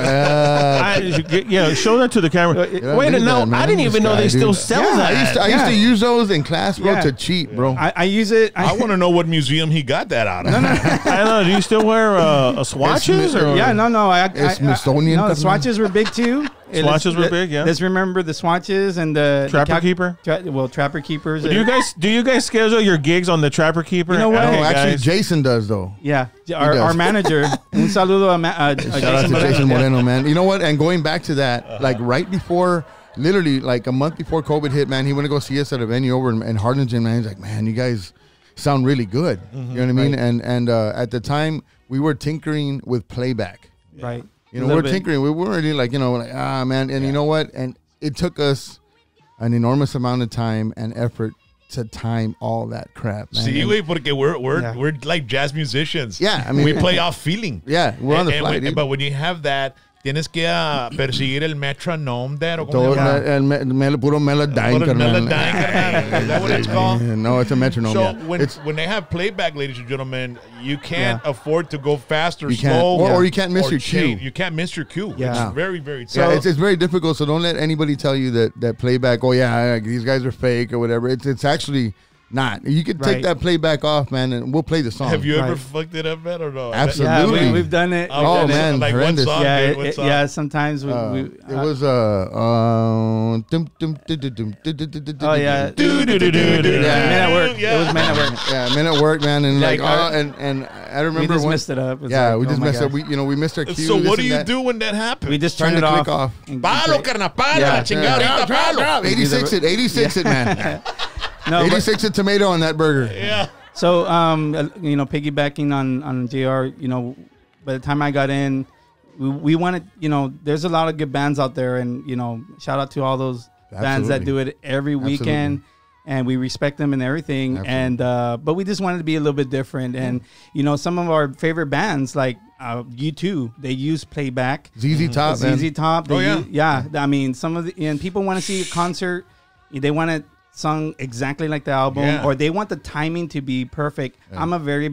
S1: Yeah.
S2: Yeah, show that to the camera.
S4: Yeah,
S2: Wait,
S4: do
S2: no,
S4: that, man.
S2: I didn't even
S4: This
S2: know
S4: guy,
S2: they
S4: dude.
S2: still sell
S3: Yeah,
S2: that.
S4: I used to use those in class, bro,
S3: Yeah.
S4: to cheat, bro.
S3: I use it.
S1: I want to know what museum he got that out of.
S2: I don't know. Do you still wear swatches? Or?
S3: Yeah, no.
S4: It's Smithsonian,
S3: No, the
S4: carnal.
S3: swatches were big too.
S2: Swatches were big, yeah.
S3: Let's remember the swatches and the
S2: Trapper Keeper?
S3: Trapper Keepers.
S2: Do you guys schedule your gigs on the Trapper Keeper?
S3: You know what?
S4: No,
S2: Okay,
S4: actually,
S2: guys.
S4: Jason does, though.
S3: Yeah,
S4: does.
S3: our manager. Un saludo a
S4: Shout out to Jason Moreno, man. You know what? And going back to that, like right before, literally like a month before COVID hit, man, he went to go see us at a venue over in Harlingen, man. He's like, man, you guys sound really good. You know what I mean? And at the time, we were tinkering with playback.
S3: Right.
S4: You know, we're tinkering. We weren't really like, you know, like, man. And you know what? And it took us an enormous amount of time and effort to time all that crap, man.
S1: See,
S4: And-
S1: wait, porque we're like jazz musicians.
S4: Yeah, I mean-
S1: we play off feeling.
S4: Yeah, we're on the fly, dude.
S1: But when you have that, tienes que perseguir el metronome there. Or
S4: Todo puro melodyne, carnal.
S1: Melodyne, carnal. Is that what it's called?
S4: Yeah, no, it's a metronome.
S1: So
S4: yeah.
S1: when they have playback, ladies and gentlemen, you can't afford to go fast or
S4: You can't.
S1: slow,
S4: Or you can't miss your
S1: change.
S4: cue.
S1: You can't miss your cue.
S3: Yeah.
S1: It's very, very
S4: Yeah,
S1: tough.
S4: it's very difficult. So don't let anybody tell you that playback. Oh yeah, these guys are fake or whatever. It's actually not. You can take
S3: Right.
S4: that playback off, man, and we'll play the song.
S1: Have you ever
S3: Right.
S1: fucked it up, man, or no?
S4: Absolutely.
S3: Yeah, we've done it.
S1: Oh,
S3: We've done it.
S4: man,
S1: like
S4: horrendous.
S1: one song.
S3: Yeah,
S1: dude, what song?
S3: yeah. Sometimes we.
S4: It was
S3: Oh yeah.
S1: Yeah.
S3: Men at work.
S1: Yeah.
S3: It was men at work.
S4: yeah, men at work, man, and like,
S3: Like, our-
S4: and I
S3: We
S4: remember
S3: just
S4: one-
S3: messed it up. It's
S4: Yeah,
S3: like,
S4: we
S3: oh
S4: just
S3: my
S4: messed up.
S3: gosh.
S4: We missed our cue.
S1: So
S4: this
S1: what do
S4: and
S1: you
S4: that.
S1: do when that happens?
S3: We just
S4: Trying
S3: turned
S4: to
S3: it
S4: click
S3: off.
S4: off.
S3: and
S1: Palo,
S3: play-
S1: carnal, palo,
S3: Yeah.
S1: la chingada, ahorita, palo.
S4: 86 it, man.
S3: No, but-
S4: 86 a tomato on that burger.
S1: Yeah.
S3: So, you know, piggybacking on JR, you know, by the time I got in, we wanted, you know, there's a lot of good bands out there, and, you know, shout out to all those bands that do it every weekend, and we respect them and everything.
S4: Absolutely.
S3: And but we just wanted to be a little bit different, and you know, some of our favorite bands like U2, they use playback.
S4: ZZ Top, man.
S3: ZZ Top.
S1: Oh, yeah.
S3: Yeah. I mean, some of the, and people want to see a concert. They want it sung exactly like the album,
S1: Yeah.
S3: or they want the timing to be perfect. I'm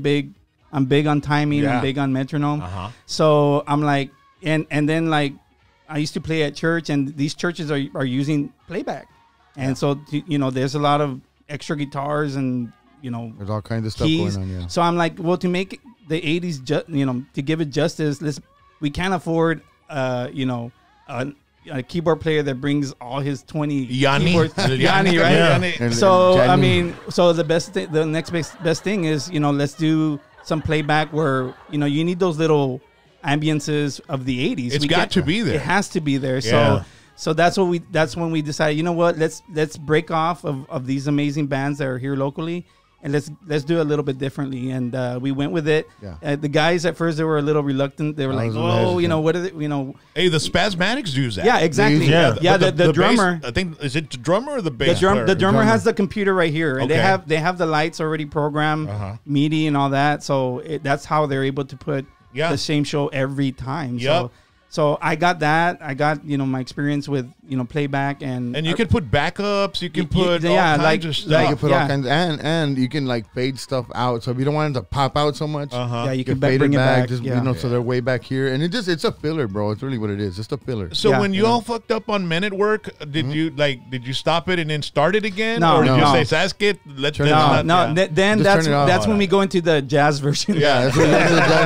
S3: big on timing.
S1: Yeah.
S3: I'm big on metronome.
S1: Uh-huh.
S3: So I'm like, and then like, I used to play at church, and these churches are using playback, and so you know, there's a lot of extra guitars and, you know,
S4: There's all kinds of stuff
S3: keys.
S4: going on, yeah.
S3: So I'm like, well, to make the 80s, you know, to give it justice, we can't afford, you know, a keyboard player that brings all his 20
S1: Yanni.
S3: keyboards. Yanni, right?
S1: Yeah.
S4: And
S3: So I
S4: Johnny-
S3: mean, so the next best thing is, you know, let's do some playback where, you know, you need those little ambiances of the 80s.
S1: It's got to be there.
S3: It has to be there.
S1: Yeah.
S3: So that's when we decided, you know what, let's break off of these amazing bands that are here locally, and let's do it a little bit differently. And we went with it.
S4: Yeah.
S3: The guys at first, they were a little reluctant. They were like,
S4: was
S3: oh,
S4: hesitant.
S3: you know, what are they, you know?
S1: Hey, the Spasmatics do that.
S3: Yeah, exactly.
S2: Yeah.
S3: Yeah,
S1: But
S3: the
S1: bass-
S3: drummer.
S1: I think, is it the drummer or the
S3: The
S1: bass player?
S3: drummer
S4: drummer.
S3: has the computer right here, and
S1: Okay.
S3: they have the lights already programmed,
S1: Uh-huh.
S3: MIDI and all that. So that's how they're able to put
S1: Yeah.
S3: the same show every time.
S1: Yep.
S3: So I got that. I got, you know, my experience with, you know, playback and
S1: And you can put backups. You can
S3: You-
S1: put
S3: yeah,
S1: all kinds
S3: like-
S1: of stuff.
S4: You
S3: like-
S4: can put
S3: Yeah.
S4: all kinds, and you can like fade stuff out. So if you don't want it to pop out so much,
S1: Uh-huh.
S3: yeah, you
S4: you
S3: can
S4: can fade
S3: bring
S4: it
S3: it
S4: back.
S3: back.
S4: Just
S3: yeah.
S4: you know, so they're way back here, and it's a filler, bro. It's really what it is, just a filler.
S1: So
S3: Yeah.
S1: when you all fucked up on Men at Work, did you stop it and then start it again?
S3: No,
S1: or did you
S3: no.
S1: say, "Sabes qué? Let's
S4: Turn it
S3: No,
S4: off.
S3: no.
S1: yeah.
S3: Then
S4: Just turn it off.
S3: that's when we go into the jazz version.
S1: Yeah.
S4: That's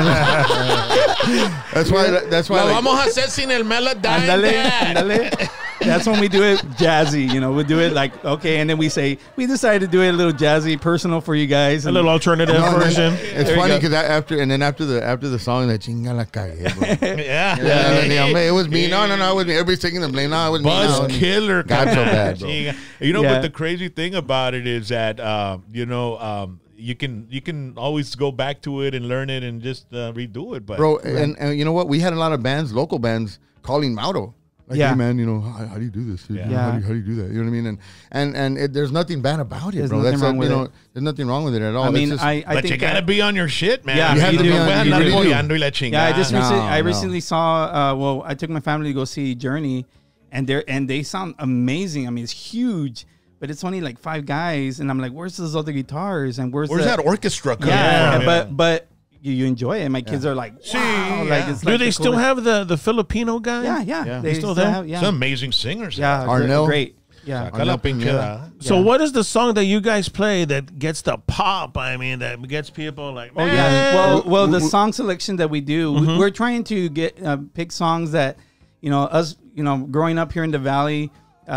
S4: why. That's why.
S1: Lo
S4: like,
S1: vamos a hacer sin el melody.
S3: Ándale, ándale. That's when we do it jazzy. You know, we do it like okay, and then we say we decided to do it a little jazzy, personal for you guys.
S2: A little alternative
S4: No, and then
S2: version.
S4: It's
S3: There you
S4: funny
S3: go.
S4: because after the song, that chinga la cagué, bro.
S1: Yeah.
S4: It was me. No, it was me. Everybody's taking the blame. No, it was me.
S1: Buzz
S4: No, it was me.
S1: killer.
S4: Got so bad, bro.
S1: You know,
S3: Yeah.
S1: but the crazy thing about it is that you can always go back to it and learn it and just redo it. But
S4: Bro, and you know what? We had a lot of bands, local bands, calling Mauro. Like,
S3: Yeah.
S4: hey man, you know, how do you do this?
S1: Yeah.
S4: How do you do that? You know what I mean? And there's nothing bad about it,
S3: There's
S4: bro.
S3: nothing
S4: That's
S3: wrong with it.
S4: there's nothing wrong with it at all.
S3: I mean,
S4: It's just,
S3: I
S1: but
S3: think
S1: you gotta
S3: that-
S1: be on your shit, man.
S3: Yeah, you have to be
S1: no
S3: on-
S1: puedes
S3: you
S1: andar
S3: really do.
S1: coleando y la
S3: Yeah,
S1: chingada.
S3: I
S4: No.
S3: recently saw. Well, I took my family to go see Journey, and they sound amazing. I mean, it's huge, but it's only like 5 guys, and I'm like, where's those other guitars? And where's
S1: Where's
S3: the,
S1: that orchestra coming
S3: Yeah,
S1: from?
S3: but you enjoy it. My kids are like, wow, like
S1: yeah.
S3: it's
S2: Do
S3: like
S2: they
S3: the
S2: still
S3: coolest-
S2: have the Filipino guy?
S3: Yeah.
S2: They still there?
S3: have, yeah,
S1: Some amazing singers.
S3: yeah,
S4: Arnell?
S3: great. Yeah,
S1: Saca la pinchera.
S2: So
S3: Yeah.
S2: what is the song that you guys play that gets the pop? I mean, that gets people like,
S3: Oh
S2: man.
S3: yeah. Well, the song selection that we do, we're trying to get pick songs that, us, growing up here in the valley,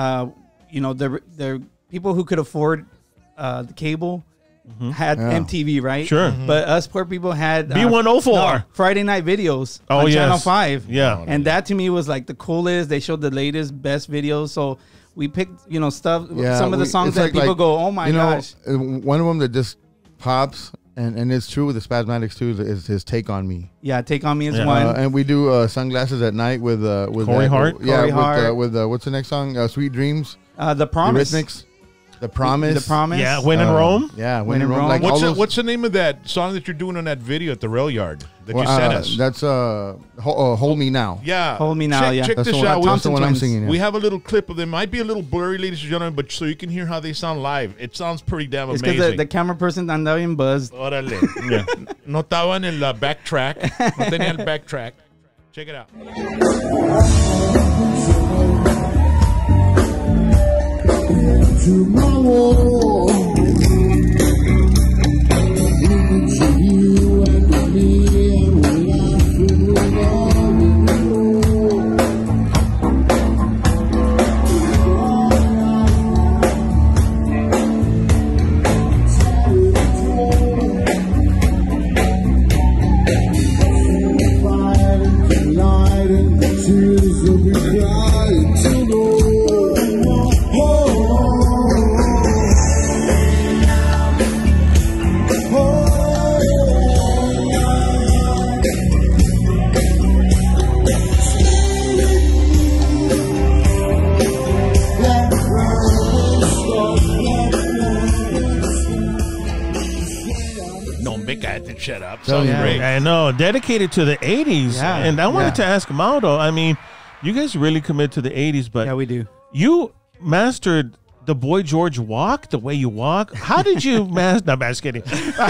S3: the people who could afford the cable had MTV, right?
S2: Sure.
S3: But us poor people had
S2: B104.
S3: Friday night videos
S2: Oh,
S3: on
S2: yes.
S3: Channel 5.
S2: Yeah.
S3: And that to me was like the coolest. They showed the latest, best videos. So we picked, stuff, some of the songs
S4: it's
S3: that people go, oh my gosh.
S4: One of them that just pops, and it's true with the Spasmatics too, is his Take on Me.
S3: Yeah, Take on Me is
S2: Yeah.
S3: one.
S4: And we do Sunglasses at Night with
S2: Corey Hart?
S4: Yeah,
S3: Corey Hart.
S4: with what's the next song? Sweet Dreams.
S3: The Promise.
S4: Eurythmics. The Promise.
S3: The Promise.
S2: Yeah, When in Rome.
S4: Yeah,
S3: When in Rome.
S4: Like all those,
S1: What's the name of that song that you're doing on that video at the rail yard that you sent us?
S4: That's Hold Me Now.
S1: Yeah.
S3: Hold Me Now, yeah.
S1: Check
S4: That's
S1: this
S4: the one,
S1: out.
S4: that's the one I'm
S3: Twins.
S4: singing. Yeah.
S1: We have a little clip of them. Might be a little blurry, ladies and gentlemen, but so you can hear how they sound live. It sounds pretty damn
S3: It's
S1: amazing.
S3: because the camera person andaba bien buzzed.
S1: Órale. No estaba en el backtrack. No tenía el backtrack. Check it out. No, Mick, I had to shut up.
S4: Tell
S1: Sounds
S4: you.
S1: great.
S2: I know, dedicated to the 80s.
S3: Yeah.
S2: And I wanted
S3: Yeah.
S2: to ask Mauro, I mean, you guys really commit to the 80s, but
S3: Yeah, we do.
S2: you mastered the Boy George walk, the way you walk. How did you master? No, I'm just kidding.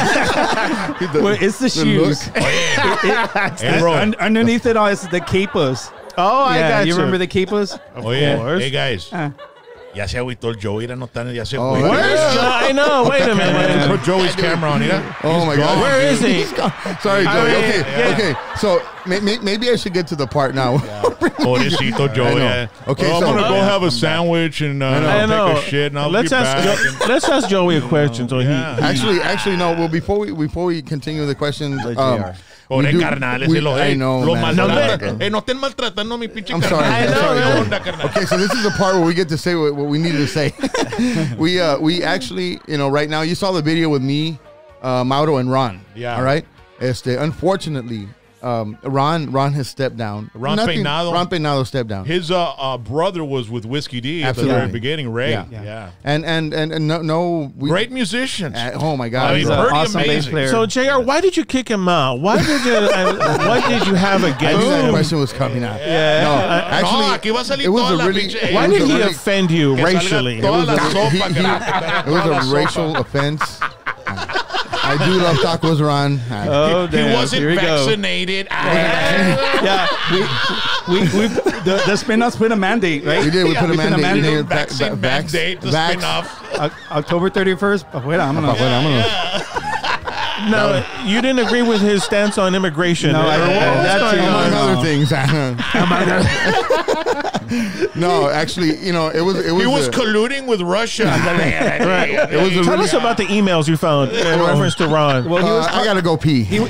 S3: Well, it's the shoes.
S1: Hey, bro.
S3: Underneath it all is the capos.
S2: Oh, I
S3: Yeah,
S2: got
S3: you remember the capos?
S1: Oye,
S2: course.
S1: hey, guys.
S3: Ah.
S1: Ya se agüitó el Joey. Ya no está, ya se
S4: Oh,
S1: fue.
S4: yeah.
S2: Where's I know. Wait a minute.
S1: Put Joey's camera on, mira.
S4: Oh my God!
S2: Where is he?
S4: Sorry,
S2: I
S4: Joey.
S2: mean,
S4: Okay,
S2: yeah.
S4: okay. So maybe I should get to the part now.
S1: Pobrecito Joey.
S4: know. Okay,
S1: Well, I'm
S4: so-
S1: gonna go have a sandwich and
S2: I know.
S1: take a shit, and I'll
S2: Let's
S1: be back.
S2: let's ask Joey a question. So
S1: Yeah.
S4: Actually, no. Well, before we continue the questions,
S1: Pobre
S4: we do-
S1: carnal,
S4: we-
S1: ese lo
S4: I know,
S1: Lo
S4: man.
S1: maltratan. No estén maltratando a mi pinche
S4: I'm
S1: carnal.
S4: sorry.
S2: I
S4: I'm
S2: know,
S4: sorry,
S2: man.
S4: Joey.
S1: Onda, carnal.
S4: Okay, so this is the part where we get to say what we needed to say. we actually, right now, you saw the video with me, Mauro, and Ron.
S1: Yeah.
S4: All right. Unfortunately, Ron has stepped down.
S1: Ron Peinado?
S4: Ron Peinado stepped down.
S1: His brother was with Whiskey D at the
S4: Absolutely.
S1: very beginning, Ray.
S4: Yeah.
S1: Yeah.
S4: And no, we,
S1: Great musicians.
S4: Oh my God!
S1: I mean,
S3: He's an
S1: pretty
S3: awesome bass
S1: amazing.
S3: player.
S2: So Jr., why did you kick him out? Why did you? What did you have
S4: I
S2: against
S4: knew that
S2: him?
S4: question was coming out.
S3: Yeah.
S4: No,
S1: No,
S4: actually,
S1: aquí va a salir
S4: it was
S1: toda
S4: a
S1: la
S4: really.
S1: pinche-
S2: Why
S4: it was
S2: did
S4: a
S2: he
S4: really-
S2: offend you
S1: Que salga
S2: racially?
S1: toda la
S4: He-
S1: sopa,
S4: he-
S1: carnal.
S4: it was
S1: Toda la
S4: a
S1: sopa.
S4: racial offense. I do love tacos, Ron.
S3: Oh,
S1: He
S3: damn.
S1: wasn't
S3: Here we go.
S1: vaccinated.
S3: Yeah, we the spin-offs put a mandate, right?
S4: We did. We put a mandate.
S1: mandate.
S4: in there.
S1: Vaccine mandate. The
S4: Vax.
S1: spin-off.
S3: October 31st. Afuera, vámonos.
S2: No, you didn't agree with his stance on immigration.
S3: No, I-
S2: Or what was
S3: that
S2: going
S3: too.
S2: on?
S4: Among other things. No, actually, you know, it was.
S1: He was
S4: a-
S1: colluding with Russia.
S4: It was a
S2: Tell
S4: really-
S2: us about the emails you found in reference to Ron.
S3: Well, he was
S4: I gotta go pee.
S3: he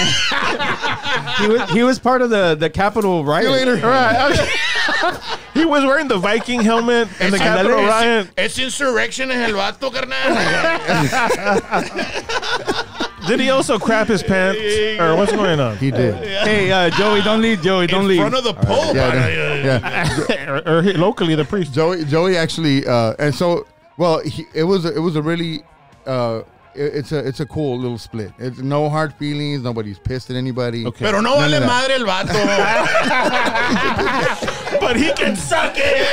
S3: was part of the Capitol riot.
S4: See you later.
S2: Right. He was wearing the Viking helmet and the Capitol riot.
S1: Es insurrection en el vato, carnal.
S2: Did he also crap his pants? Or what's going on?
S4: He did.
S3: Hey, Joey, don't leave. Joey, don't
S1: In
S3: leave.
S1: front of the Pope.
S4: Yeah.
S2: or locally, the priest.
S4: Joey actually, and so it was a really, it's a cool little split. It's no hard feelings. Nobody's pissed at anybody.
S2: Okay.
S1: Pero no
S4: None
S1: vale
S4: of that.
S1: madre el vato.
S2: But he can suck it.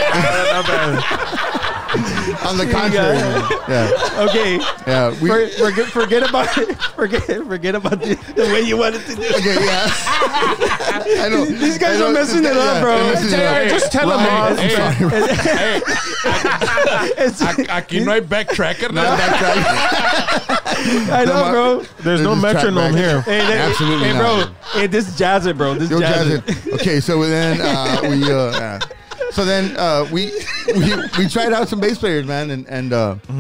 S4: On the contrary, yeah,
S3: Okay.
S4: yeah.
S3: Forget about it. Forget about the way you wanted to do it.
S4: Okay, yeah. I know.
S3: These guys
S4: I know.
S3: are messing it up, bro.
S4: they're messing it up.
S2: Just tell him
S4: Ryan,
S2: off.
S4: I'm sorry.
S1: Aquí no hay backtracker.
S4: Not backtrack.
S3: I know, bro.
S2: There's no
S4: This is track
S2: metronome
S4: back.
S2: here.
S3: Hey,
S4: Absolutely
S3: hey,
S4: not.
S3: bro. Hey, this jazz it, bro. This
S4: Yo,
S3: jazz
S4: jazz
S3: it.
S4: it. Okay, so then so then we tried out some bass players, man, and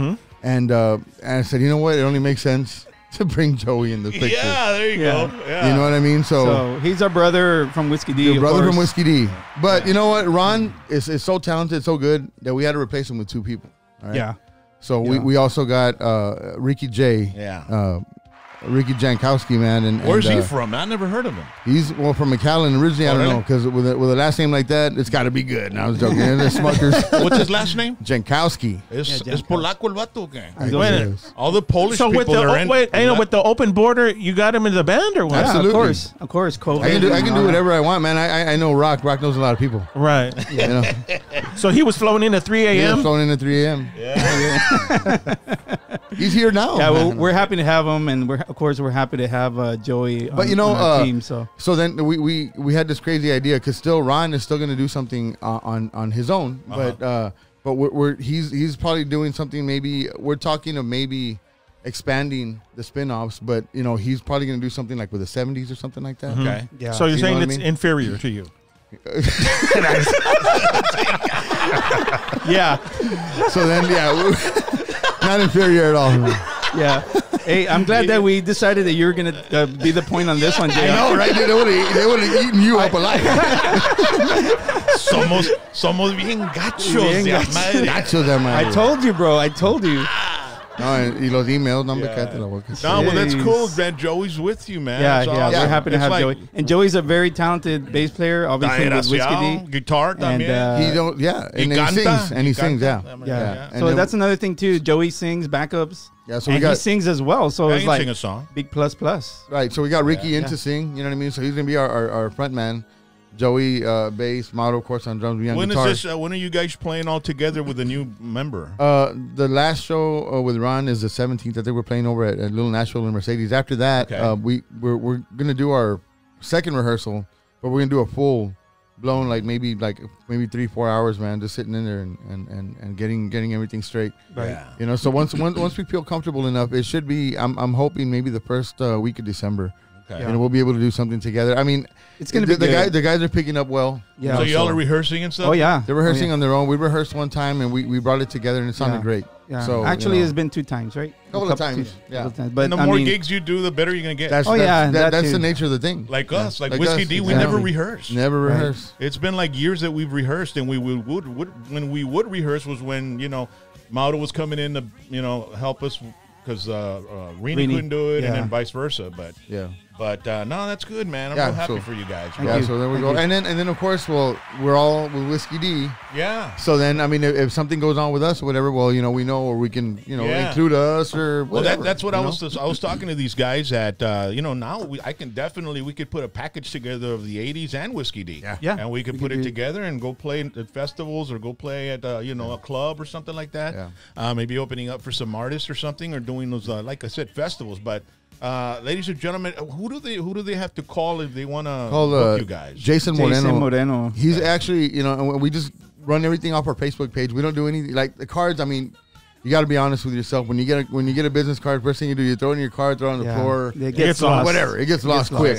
S4: I said, you know what? It only makes sense to bring Joey in the picture.
S1: Yeah, there you go. Yeah.
S4: You know what I mean?
S3: So he's our brother from Whiskey D.
S4: your
S3: of
S4: brother from
S3: course.
S4: Whiskey D. But you know what? Ron is so talented, so good that we had to replace him with two people. All right?
S3: Yeah.
S4: So
S3: Yeah.
S4: we also got Ricky J.
S1: Yeah.
S4: Ricky Jankowski, man. And
S1: Where's
S4: and,
S1: he from? I never heard of him.
S4: He's from McAllen originally. I don't
S1: really?
S4: know, because with a last name like that, it's got to be good. And I was joking. They're Smuckers.
S1: What's his last name?
S4: Jankowski.
S1: Es
S3: Yeah,
S1: polaco el vato, okay?
S4: I guess
S2: Wait.
S4: it is.
S1: All the Polish
S2: So
S1: people
S2: with the
S1: that are in.
S2: with the open border, you got him in the band or what?
S3: Yeah,
S4: Absolutely.
S3: of course. COVID.
S4: I can do whatever I want, man. I know Rock. Rock knows a lot of people.
S2: Right.
S4: You know,
S2: So he was flown in at 3
S4: yeah,
S2: a.m.
S4: flown in at 3 a.m. He's here now.
S3: Yeah, well,
S4: man.
S3: we're happy to have him, and we're happy to have Joey.
S4: But you know,
S3: on our team. So
S4: So then we had this crazy idea because still Ron is still going to do something on his own, but he's probably doing something. Maybe we're talking of maybe expanding the spin-offs, but you know he's probably going to do something like with the 70s or something like that.
S1: Okay.
S3: yeah.
S2: So you're
S4: You know
S2: saying
S4: what I
S2: it's
S4: mean?
S2: inferior to you?
S3: yeah,
S4: So then not inferior at all.
S3: yeah. Hey, I'm glad that we decided that you're gonna be the point on this one, Jay.
S4: I know, right? They would have eaten you up alive.
S1: Somos bien gachos.
S3: Bien
S1: ya
S3: gachos.
S1: madre.
S4: Nacho, that man.
S3: I told you, bro. I told you.
S4: No, y los emails, no me cállate la boca.
S1: No, well, that's
S3: Jeez.
S1: cool, man. Joey's with you, man.
S3: Yeah,
S1: That's
S3: yeah.
S1: awesome.
S3: We're happy to
S1: It's
S3: have
S1: like
S3: Joey, and Joey's a very talented bass player, obviously with Whiskey
S1: Desgraciado,
S3: D.
S1: guitar
S3: And
S1: también.
S4: He don't, yeah,
S1: He
S4: and he
S1: canta,
S4: sings, and he sings, yeah.
S1: canta.
S3: Yeah.
S4: And
S3: So
S4: then-
S3: that's another thing too. Joey sings backups.
S4: Yeah, so we
S3: and he
S4: got
S3: sings as well. So
S1: I
S3: it's
S1: can
S3: like
S1: sing a song.
S3: big plus plus.
S4: right. So we got Ricky in
S3: Yeah.
S4: to sing. You know what I mean? So he's gonna be our front man. Joey bass, Mauro of course on drums, me on
S1: When
S4: guitar.
S1: is this? When are you guys playing all together with a new member?
S4: The last show with Ron is the 17th. I think we're playing over at Little Nashville in Mercedes. After that,
S1: Okay.
S4: we're gonna do our second rehearsal, but we're gonna do a full blown maybe 3-4 hours, man, just sitting in there and getting everything straight.
S3: Right.
S1: Yeah.
S4: You know, so once we feel comfortable enough, it should be. I'm hoping maybe the first week of December.
S1: Okay.
S4: And we'll be able to do something together. I mean,
S3: It's gonna be
S4: the
S3: good.
S4: guys are picking up well.
S3: Yeah.
S1: So
S4: You know,
S1: y'all are rehearsing and stuff?
S3: Oh yeah.
S4: they're rehearsing
S3: Oh,
S4: on their own. We rehearsed one time and we brought it together and it sounded
S3: Yeah.
S4: great.
S3: yeah.
S4: So
S3: Actually,
S4: you know,
S3: it's been 2 times, right?
S4: Couple of times, yeah.
S3: But
S1: And the
S3: I
S1: more
S3: mean,
S1: gigs you do, the better you're gonna get.
S4: that's
S3: Oh, yeah, that
S4: that's
S3: too.
S4: the nature of the thing.
S1: Like us, like
S4: Like
S1: Whiskey
S4: us,
S1: D, we
S4: exactly.
S1: never rehearse.
S4: Never
S3: Right.
S4: rehearse.
S1: It's been like years that we've rehearsed, and we would when we would rehearse was when Mauro was coming in to help us because Rini
S3: Rini,
S1: couldn't do it, and
S3: yeah.
S1: then vice versa.
S4: Yeah.
S1: But no, that's good, man. I'm
S4: Yeah,
S1: real happy
S4: so-
S1: for you guys.
S3: Thank
S4: Yeah,
S3: you.
S4: so there we
S3: Thank
S4: go.
S3: you.
S4: And then of course, well, we're all with Whiskey D.
S1: Yeah.
S4: So then, I mean, if something goes on with us or whatever, well, we know, or we can,
S1: Yeah.
S4: include us or
S1: Well,
S4: whatever.
S1: that's what
S4: you
S1: I
S4: know?
S1: was talking to these guys at. Now we could put a package together of the '80s and Whiskey D.
S4: Yeah.
S3: Yeah.
S1: And we could
S3: We
S1: put
S3: could
S1: it
S3: do-
S1: together and go play at festivals or go play at a club or something like that.
S4: Yeah.
S1: Maybe opening up for some artists or something, or doing those like I said, festivals. But ladies and gentlemen, who do they have to call if they want to
S4: Call
S1: book you guys?
S4: Jason Moreno.
S3: Jason Moreno.
S4: He's actually, and we just run everything off our Facebook page. We don't do anything like the cards. I mean, you got to be honest with yourself. When you get a business card, first thing you do, you throw it in your car, throw it on the
S3: Yeah.
S4: floor,
S3: It
S2: gets lost.
S4: whatever. It gets lost quick.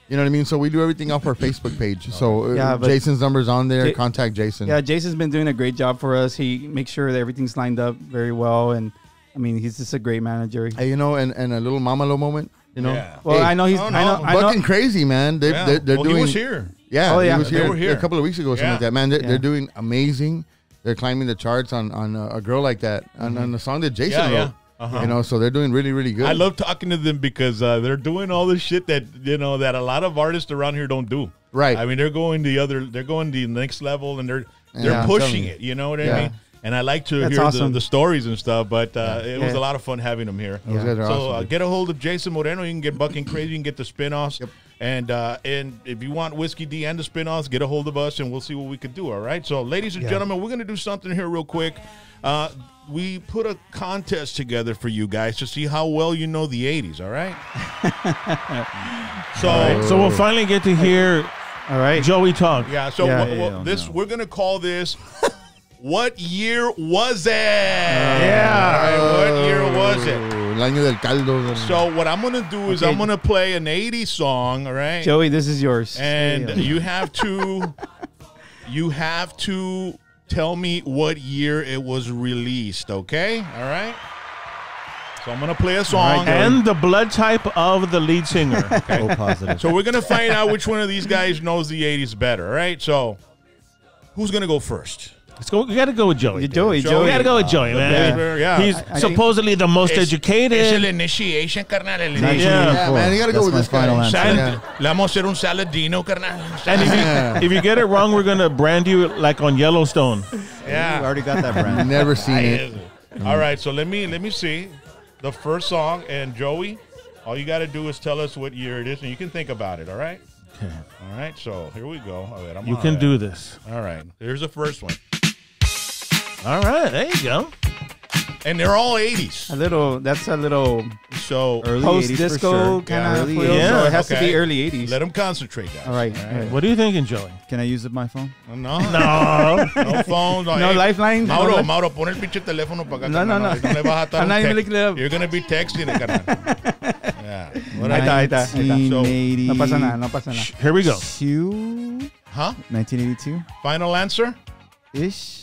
S4: You know what I mean? So we do everything off our Facebook page. So
S3: Yeah, but-
S4: Jason's number's on there.
S3: Ja-
S4: Contact Jason.
S3: Yeah, Jason's been doing a great job for us. He makes sure that everything's lined up very well, and I mean, he's just a great manager.
S4: Hey, you know, and a little Mamalo moment. You know.
S1: Yeah.
S3: Well,
S4: Hey,
S3: I know he's.
S1: Oh, no.
S3: I know. I know.
S4: fucking crazy, man. They're
S1: Well,
S4: doing.
S1: he was here.
S4: Yeah,
S3: Oh, yeah.
S4: he was
S1: They
S4: here,
S1: were here.
S4: a couple of weeks ago, something
S1: Yeah.
S4: like that. Man, they're
S3: Yeah.
S4: doing amazing. They're climbing the charts on a girl like that on the song that Jason
S1: Yeah, yeah.
S4: wrote.
S1: Uh-huh.
S4: You know, so they're doing really, really good.
S1: I love talking to them because they're doing all this shit that that a lot of artists around here don't do.
S4: Right.
S1: I mean, they're going the next level, and they're
S4: Yeah, I'm
S1: pushing
S4: telling you.
S1: it. You know what I
S4: Yeah.
S1: mean? And I like to
S3: That's
S1: hear
S3: awesome.
S1: the stories and stuff. But it was
S3: Yeah.
S1: a lot of fun having them here.
S4: Those guys are
S1: So
S4: awesome.
S1: get a hold of Jason Moreno. You can get Bucking Crazy. You can get the spinoffs.
S4: Yep.
S1: And if you want Whiskey D and the spinoffs, get a hold of us, and we'll see what we could do. All right. So, ladies and gentlemen, we're gonna do something here real quick. We put a contest together for you guys to see how well you know the '80s. All right.
S2: So we'll finally get to hear
S3: All right.
S2: Joey talk.
S1: Yeah. So
S3: Yeah.
S1: we're gonna call this. What year was it?
S2: Yeah.
S1: All right, what year was it?
S4: El año del caldo.
S1: So what I'm gonna do is
S3: Okay.
S1: I'm gonna play an '80s song. All right.
S3: Joey, this is yours.
S1: And you have to tell me what year it was released, okay? All right? So I'm going to play a song.
S2: And the blood type of the lead singer.
S5: Oh, positive.
S1: So we're going to find out which one of these guys knows the 80s better, all right? So who's going to go first?
S2: Let's go. We got to go with Joey.
S3: Joey,
S1: Joey.
S2: We got to go with Joey, man.
S1: Yeah.
S2: He's
S3: I think-
S2: supposedly the most
S1: Es el
S2: educated.
S1: initiation, carnal. El
S2: Yeah.
S4: Yeah, man, you gotta go
S5: That's
S4: with
S5: my
S4: this guy.
S5: final answer.
S1: Sal-
S4: Yeah.
S1: Le vamos a hacer un saladino, carnal.
S2: And if you get it wrong, we're going to brand you like on Yellowstone.
S5: We
S1: Yeah.
S5: already got that brand.
S4: Never seen it.
S1: All right, so let me see the first song, and Joey, all you got to do is tell us what year it is, and you can think about it. All right.
S2: Okay.
S1: All right. So here we go. All right,
S2: You can do this.
S1: All right. Here's the first one,
S2: All right. There you go.
S1: and they're all 80s.
S3: That's a little
S1: So
S5: Early
S3: post
S5: 80s for
S3: disco
S5: sure.
S3: kind
S5: Yeah,
S3: of
S5: early
S3: feel.
S5: 80s.
S3: So it has to
S1: Okay.
S3: be early 80s.
S1: let them concentrate, guys.
S3: All right. All right.
S2: What are you thinking, Joey?
S5: Can I use my phone?
S1: No,
S2: No.
S1: no phones.
S3: No lifeline? No
S1: Mauro,
S3: li-
S1: Mauro, pon el pinche teléfono para acá.
S3: No, no,
S1: carnal.
S3: no.
S1: le vas a estar
S3: I'm
S1: un
S3: not even
S1: text.
S3: looking it up.
S1: You're gonna be texting it, carnal. Yeah. What
S3: Ahí está, ahí está, ahí está.
S5: 1982.
S3: No pasa nada, no pasa nada.
S2: Here we go.
S1: Huh?
S5: 1982
S1: Final answer?
S5: ish.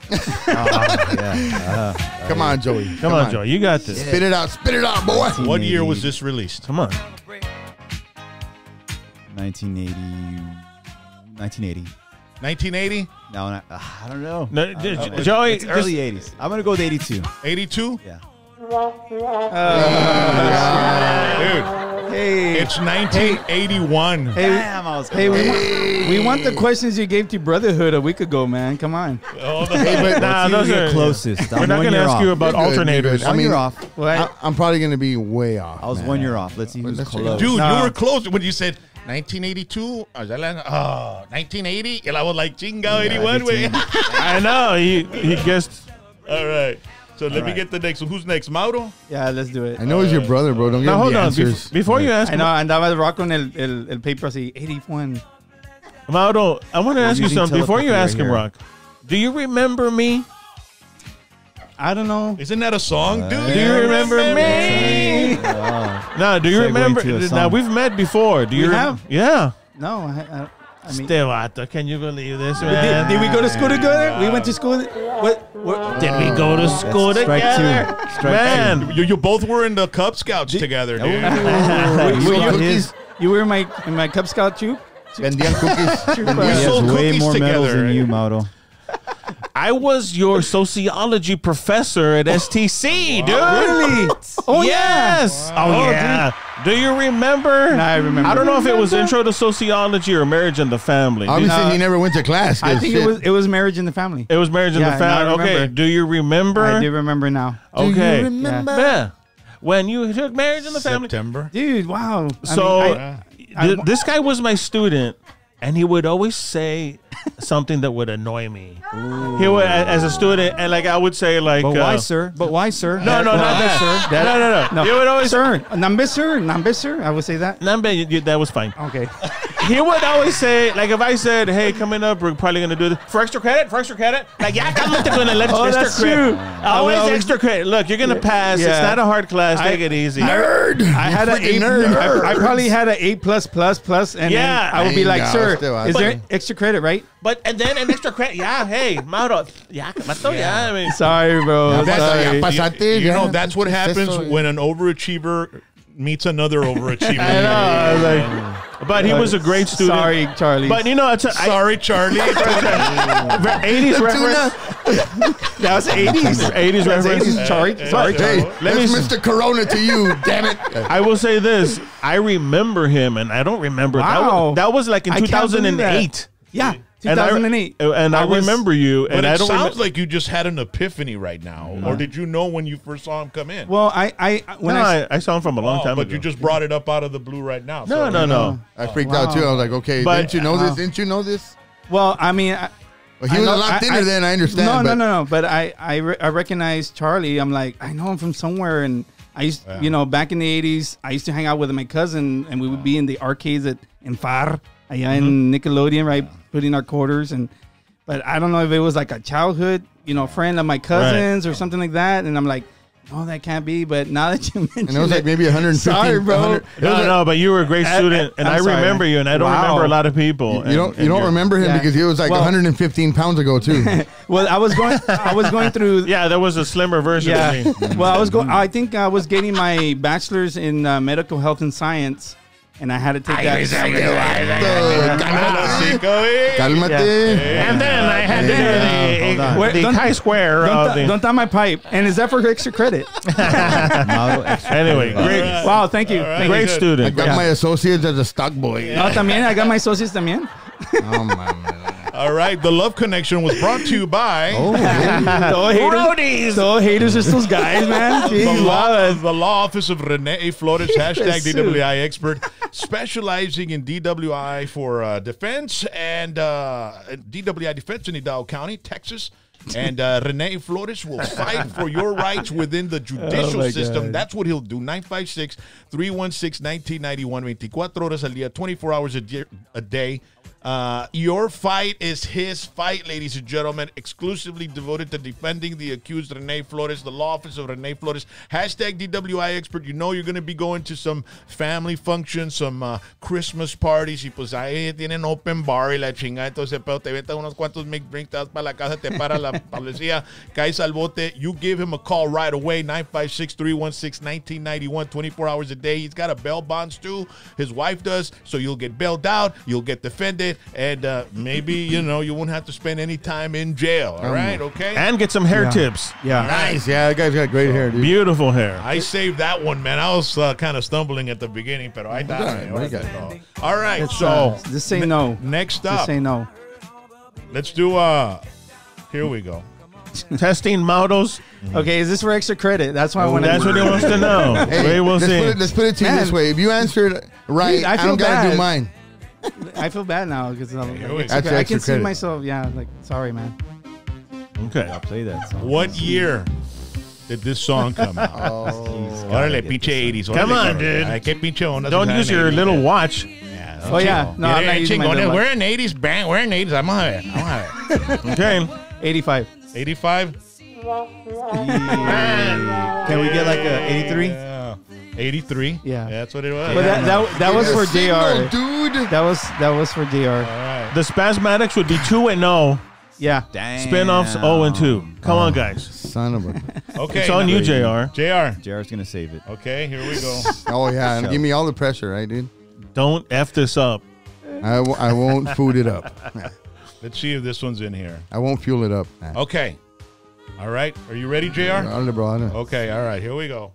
S5: Yeah.
S4: Come on, Joey.
S2: Come on, Joey. You got this.
S4: Spit it out, boy.
S1: What year was this released?
S2: Come on.
S5: 1980. 1980.
S1: 1980?
S5: No, not, I don't know.
S2: No, Joey,
S5: It's early 80s. I'm gonna go with 82.
S1: 82?
S5: Yeah.
S1: Dude,
S3: Hey,
S1: it's 1981.
S3: hey,
S5: Damn, I was
S3: hey, we want the questions you gave to Brotherhood a week ago, man. Come on.
S1: Oh, no.
S2: nah, those are
S5: closest.
S2: We're not going to ask you about
S4: You're good, you're
S2: alternators.
S4: good. I
S5: One
S4: mean,
S5: year off.
S3: What?
S4: I'm probably gonna be way off.
S5: I was
S4: man.
S5: 1 year off. Let's see who's
S4: Let's check it
S5: close.
S4: out.
S1: Dude,
S3: No.
S1: you were close when you said 1982. Oh, 1980. And I was like, chingao, 81. Wait.
S2: I know. He guessed.
S1: All right. So let me
S3: right.
S1: get the next one. Who's next? Mauro?
S3: Yeah, let's do it.
S4: I know he's your brother, bro. Don't give
S2: Now,
S4: him
S2: hold
S4: the
S2: on.
S4: answers.
S2: Before you ask
S3: I know, andaba rock con el paper así, 81.
S2: Mauro, I want to ask you
S5: using
S2: something. Before you
S5: telepathy
S2: ask
S5: right
S2: him,
S5: here.
S2: Rock, do you remember me?
S3: I don't know.
S1: Isn't that a song, dude?
S2: Do you remember me?
S5: Oh.
S2: No, do you
S5: Segue
S2: remember?
S5: into a
S2: Now,
S5: song.
S2: we've met before. Do you
S3: We
S2: rem-
S3: have?
S2: Yeah.
S3: No, I mean,
S2: Este vato, can you believe this, man?
S3: did we go to school together? We went to school. What?
S2: Did we go to school
S5: Strike
S2: together?
S5: two. Strike
S2: Man,
S1: You both were in the Cub Scouts together, dude.
S5: You
S3: Were
S5: got
S3: you-
S5: his.
S3: You were in my Cub Scout troop?
S4: Vendían cookies.
S1: We
S5: He has
S1: sold
S5: way
S1: cookies
S5: more medals
S1: together.
S5: than you, Mauro.
S2: I was your sociology professor at STC, dude.
S3: Really? Oh,
S2: yes.
S3: yeah.
S2: Oh,
S3: Oh,
S2: yeah. Do you remember?
S3: Nah, I remember.
S2: I don't know if it was Intro to Sociology or Marriage in the Family.
S4: Obviously, he never went to class.
S3: I
S4: 'cause
S3: think
S4: shit.
S3: it was Marriage in the Family.
S2: It was Marriage in
S3: Yeah,
S2: the Family.
S3: now I
S2: Okay.
S3: remember.
S2: Do you remember?
S3: I do remember now.
S2: Okay.
S4: remember?
S2: Yeah. When you took Marriage in the Family.
S1: September.
S3: Dude, wow.
S2: So
S3: I-
S2: this guy was my student, and he would always say something that would annoy me. He would, as a student, and like I would say, like,
S5: But why, sir? But why, sir?
S2: No, not that,
S3: That-
S2: no.
S3: no.
S2: You would always
S3: Sir, Nambe, sir. I would say that.
S2: Nambe, that was fine.
S3: Okay.
S2: he would always say, like, if I said, "Hey, coming up, we're probably gonna do this for extra credit, like, yeah, I'm gonna let
S3: Oh,
S2: extra
S3: that's
S2: credit,
S3: true.
S2: always extra credit. Look, you're gonna pass. It's
S3: Yeah.
S2: not a hard class. Take it easy.
S4: Nerd.
S3: I had an
S4: Freaking
S3: A.
S4: nerd.
S3: I probably had an A+++, and
S2: Yeah.
S3: then I would be like,
S4: Venga,
S3: "Sir,
S4: hostia,
S3: is
S4: vato.
S3: there extra credit, right?"
S2: But and then an extra credit. Yeah, hey, Mauro. Yeah, Mato, yeah. I mean,
S3: Sorry, bro.
S4: Ya
S3: Sorry.
S4: pasaste,
S1: You
S4: ya.
S1: know, that's what happens
S4: Eso,
S1: when an overachiever meets another overachiever.
S3: I know. I was like,
S2: but he was a great student.
S3: sorry, Charlie.
S2: But you know,
S1: Sorry, Charlie.
S2: 80s reference.
S3: that was 80s.
S2: 80s
S3: That's
S2: reference.
S3: 80s. Sorry, sorry.
S4: Hey,
S2: Let me
S4: that's Mr. Corona to you, damn it.
S2: I will say this. I remember him, and I don't remember.
S3: Wow.
S2: That was like in
S3: I can't believe
S2: 2008.
S3: Yeah,
S2: And I-
S3: 2008.
S2: And I
S3: was-
S2: remember you,
S1: But
S2: and
S1: it
S2: I don't
S1: sounds
S2: remember.
S1: like you just had an epiphany right now. Or did you know when you first saw him come in?
S3: Well, when
S2: I saw him from a long time
S1: but
S2: ago.
S1: you just brought it up out of the blue right now.
S2: no,
S1: So,
S2: no.
S4: I freaked out too. I was like, okay,
S2: But-
S4: didn't you know this? Didn't you know this?
S3: well, I mean,
S4: Well, he was a lot thinner then, I understand.
S3: No. But I recognize Charlie. I'm like, I know him from somewhere, and I used, back in the 80s, I used to hang out with my cousin, and we would be in the arcades in FAR, allá in Nickelodeon, right, putting our quarters, but I don't know if it was like a childhood, friend of my cousin's or something like that, and I'm like, no, that can't be. But now that you mentioned
S4: And it was like maybe 150.
S3: Sorry, bro.
S4: 100
S2: No, but you were a great student, and
S3: I'm
S2: I
S3: sorry,
S2: remember
S3: man.
S2: you, and I don't
S3: Wow.
S2: remember a lot of people.
S4: You don't remember him
S3: Yeah.
S4: because he was like
S3: Well-
S4: 115 pounds ago too.
S3: well, I was going through.
S2: Yeah, there was a slimmer version
S3: Yeah.
S2: of me.
S3: Well, I think I was getting my bachelor's in medical health and science, and I had to take that.
S4: Cálmate.
S2: And then I had to
S5: Hold
S2: do
S5: on.
S3: Wait,
S2: the
S3: don't-
S2: chi-square of the...
S3: Don't tap my pipe. And is that for extra credit?
S5: Model extra
S2: Anyway,
S5: credit.
S2: great,
S3: Wow, thank you. Thank
S2: great
S3: you.
S4: I
S2: student.
S4: got my associates as a stock boy.
S3: No, también, I got my socios también.
S4: Oh, man.
S1: All right, the Love Connection was brought to you by
S3: Todo haters are those guys, man.
S1: the law office of Rene Flores, hashtag
S3: Yes,
S1: DWI expert, specializing in DWI for defense and DWI defense in Hidalgo County, Texas. And Rene Flores will fight for your rights within the judicial system.
S3: God.
S1: That's what he'll do. 956-316-1991, 24 horas al día, 24 hours a day. Your fight is his fight, ladies and gentlemen, exclusively devoted to defending the accused Rene Flores, the law office of Rene Flores, hashtag DWI expert. You know you're going to be going to some family functions, some Christmas parties, y pues ahí tienen open bar y la chingada, entonces pero te vete unos cuantos mixed drinks, te vas para la casa, te para la policía, caes al bote. You give him a call right away, 956-316-1991, 24 hours a day. He's got a bail bonds too. His wife does, so you'll get bailed out, you'll get defended, and maybe, you won't have to spend any time in jail. All right, okay?
S2: And get some hair tips.
S3: Yeah.
S4: Nice. Yeah, that guy's got great hair, dude.
S2: Beautiful hair.
S1: I saved that one, man. I was kind of stumbling at the beginning, but I died. All right, so
S3: Just say no.
S1: next
S3: Just
S1: up,
S3: say no.
S1: let's do, here we go.
S2: Testing models.
S3: Okay, is this for extra credit? That's why I want
S2: That's what he wants to know.
S4: Hey,
S2: We will see.
S4: let's put it to you
S3: Man.
S4: this way. If you answered right,
S3: Dude, I
S4: I
S3: feel
S4: don't got to do
S3: bad.
S4: mine.
S3: I feel bad now because
S1: we go.
S3: I
S4: That's
S3: can
S4: extra
S3: see
S4: credit.
S3: myself. Yeah, like sorry, man.
S2: Okay.
S5: I'll play that song.
S1: What year did this song come out? Órale, pinche 80s.
S2: Come
S1: Órale,
S2: on, dude.
S1: Ay, qué pinche onda
S2: Don't
S1: se
S2: use
S1: usan
S2: your
S1: en
S2: little
S1: 80s.
S2: watch.
S1: Yeah,
S3: Oh yeah, no, I'm not using my
S1: Chingones,
S3: little
S1: we're
S3: one.
S1: in 80s band. We're in 80s. Vamos a ver.
S2: Okay.
S3: 85.
S1: 85?
S5: Can we get like a 83?
S1: Yeah. 83?
S3: Yeah.
S1: That's what it was.
S3: But that was for
S4: Signal,
S3: JR.
S4: dude.
S3: That was for JR.
S1: All right.
S2: The Spasmatics would be 2-0.
S3: Yeah.
S5: Damn.
S2: Spin-offs 0-2. Come on, guys.
S4: Son of a.
S1: Okay.
S2: It's on you, JR.
S1: JR.
S5: JR's going to save it.
S1: Okay, here we go.
S4: Oh yeah, and give me all the pressure, right, dude?
S2: Don't F this up.
S4: I won't food it up.
S1: Let's see if this one's in here.
S4: I won't fuel it up.
S1: Okay. All right. Are you ready, JR?
S4: Dale, bro, dale.
S1: Okay, all right. Here we go.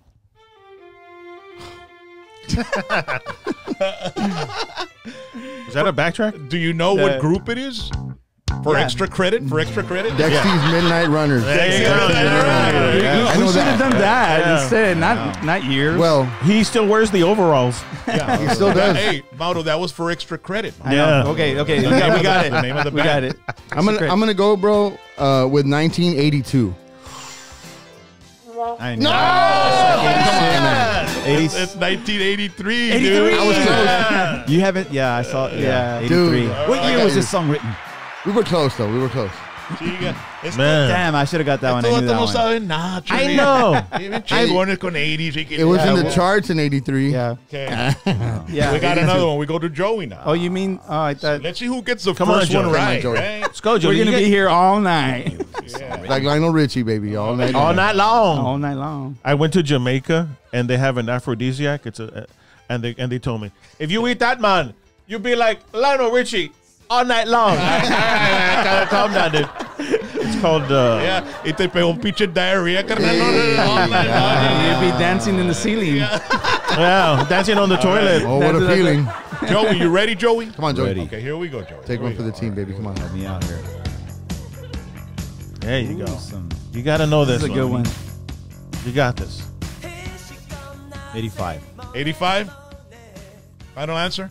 S2: Is that a backtrack?
S1: Do you know what group it is? For extra credit? For extra credit?
S4: Dexy's Midnight Runners.
S2: There you go. All right.
S4: I
S3: We
S4: know
S3: should have
S4: that.
S3: done that
S2: Yeah.
S3: instead, not years.
S4: Well,
S2: He still wears the overalls.
S1: Yeah.
S4: he still does.
S1: Hey, Mauro, that was for extra credit.
S3: I know.
S2: Yeah.
S3: Okay, we
S1: The
S3: got it.
S1: name of the
S3: We
S1: band.
S3: got it.
S4: I'm gonna go, bro, with 1982.
S5: I know.
S1: It's 1983,
S3: 83.
S1: dude.
S4: I was close.
S5: You haven't? Yeah, I saw. Yeah,
S3: Yeah.
S5: 83.
S4: Dude.
S5: What year was this song written?
S4: We were close though. We were close.
S1: Chica.
S2: Man.
S5: Damn, I should have got that one. I knew that
S1: no
S5: one.
S1: saben nada,
S2: I
S1: Chile.
S2: know.
S1: Even chingones con 80s. we can-
S4: It was in the
S3: well-
S4: charts in '83.
S3: Yeah.
S1: Okay.
S3: Yeah.
S1: We got another one. We go to Joey now.
S3: Oh, you mean? Oh, I thought
S1: Let's see who gets the
S2: Come on,
S1: first
S2: Joey.
S1: one
S2: Come on,
S1: right.
S4: Joey.
S1: Right?
S2: Let's go, Joe.
S3: we're gonna be here all night,
S1: Yeah.
S4: Like Lionel Richie, baby, all night.
S2: all night long.
S3: all night long.
S2: I went to Jamaica and they have an aphrodisiac. It's and they told me if you eat that, man, you'll be like Lionel Richie all night long. Calm down, dude. It's called.
S1: Yeah. Y te pegó un pinche diarrhea, carnal. All night long.
S3: You'd be dancing in the ceiling.
S2: Yeah, dancing on the toilet.
S4: Oh, what a
S3: That's-
S4: feeling!
S1: Joey, you ready, Joey?
S4: Come on, Joey.
S5: Ready.
S1: Okay, here we go, Joey.
S4: Take
S1: Here
S4: one
S1: we
S4: for the
S1: go.
S4: team, baby. Come on.
S5: Help me out here.
S2: There you go.
S5: Some
S2: You got to know this.
S3: This is a good one.
S2: You got this.
S5: 85.
S1: 85? Final answer?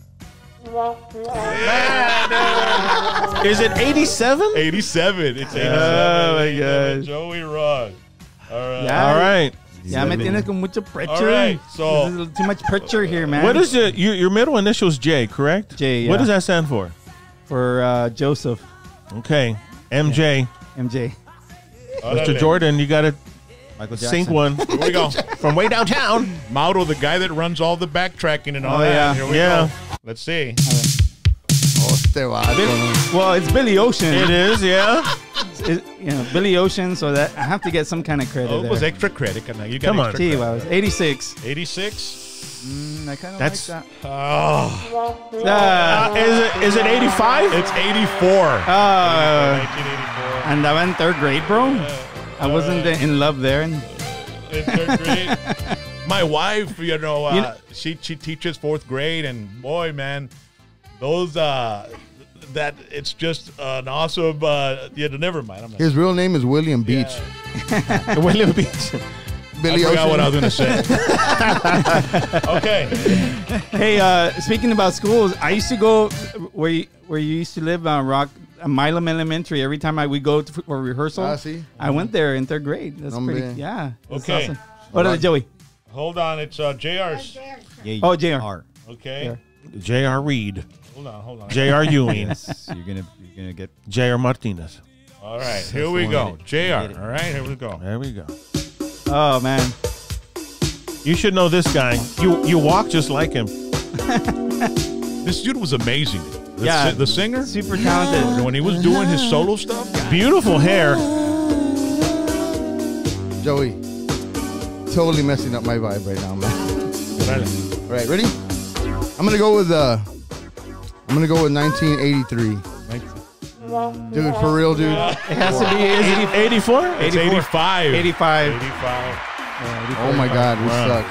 S2: Is it 87?
S1: 87. It's 87.
S2: Oh, my
S1: It's
S2: gosh.
S1: Joey wrong. All right.
S3: Yeah.
S2: All right.
S3: Ya me tienes con mucho pressure.
S1: All right, so-
S3: This is too much pressure here, man.
S2: What is it? Your middle initials J, correct?
S3: J,
S2: What
S3: yeah.
S2: does that stand for?
S3: for Joseph
S2: Okay. MJ.
S3: MJ?
S2: Mr. Jordan, you got to
S5: Michael Jackson.
S2: sink one
S1: Here we go.
S2: from way downtown.
S1: Mauro, the guy that runs all the backtracking and all
S3: Oh,
S1: that.
S3: yeah.
S1: Here we
S2: Yeah.
S1: go. Let's see.
S4: Oh, este vato.
S3: Well, it's Billy Ocean.
S2: It is, yeah.
S3: Billy Ocean. So that I have to get some kind of credit
S1: Oh, it was
S3: there.
S1: extra credit. Carnal. You got
S2: Come on.
S1: extra
S3: Gee,
S1: credit.
S3: wow, it was 86.
S1: 86?
S5: I kind of
S2: That's-
S5: like that.
S1: Oh,
S2: Is it 85?
S1: it's 84. 1984.
S3: Andaba in third grade, bro. I wasn't in love there. And
S1: In third grade. My wife, you know,
S3: You know-
S1: she teaches fourth grade, and boy, man, those that it's just an awesome. Yeah, never mind. I'm not,
S4: His real name is William Beach.
S2: William Beach.
S4: Billy
S1: I forgot
S4: Ocean.
S1: what I was gonna say. Okay,
S3: hey, speaking about schools, I used to go where you used to live on Milam Elementary. Every time we go for rehearsal,
S4: Ah, sí.
S3: I went there in third grade. That's
S4: Hombre.
S3: pretty. Yeah. That's
S1: Okay.
S3: Awesome. What is it, Joey?
S1: hold on. It's JR's.
S5: Yeah,
S3: Oh, JR.
S5: R.
S1: Okay,
S2: J.R. Reed.
S1: hold on.
S2: J.R. Ewing.
S5: Yes, you're gonna get.
S2: J.R. Martinez.
S1: All right, here we go. JR. All right, here we go.
S2: There we go.
S3: Oh man.
S2: You should know this guy. You walk just like him.
S1: This dude was amazing.
S3: Yeah.
S1: The singer.
S3: Super talented.
S1: When he was doing his solo stuff.
S2: Beautiful hair.
S4: Joey. Totally messing up my vibe right now, man. All right, ready? I'm gonna go with 1983. Dude, for real, dude.
S3: It has to be
S2: 84?
S1: It's 85.
S3: 85.
S1: 85.
S4: Oh my God, we suck.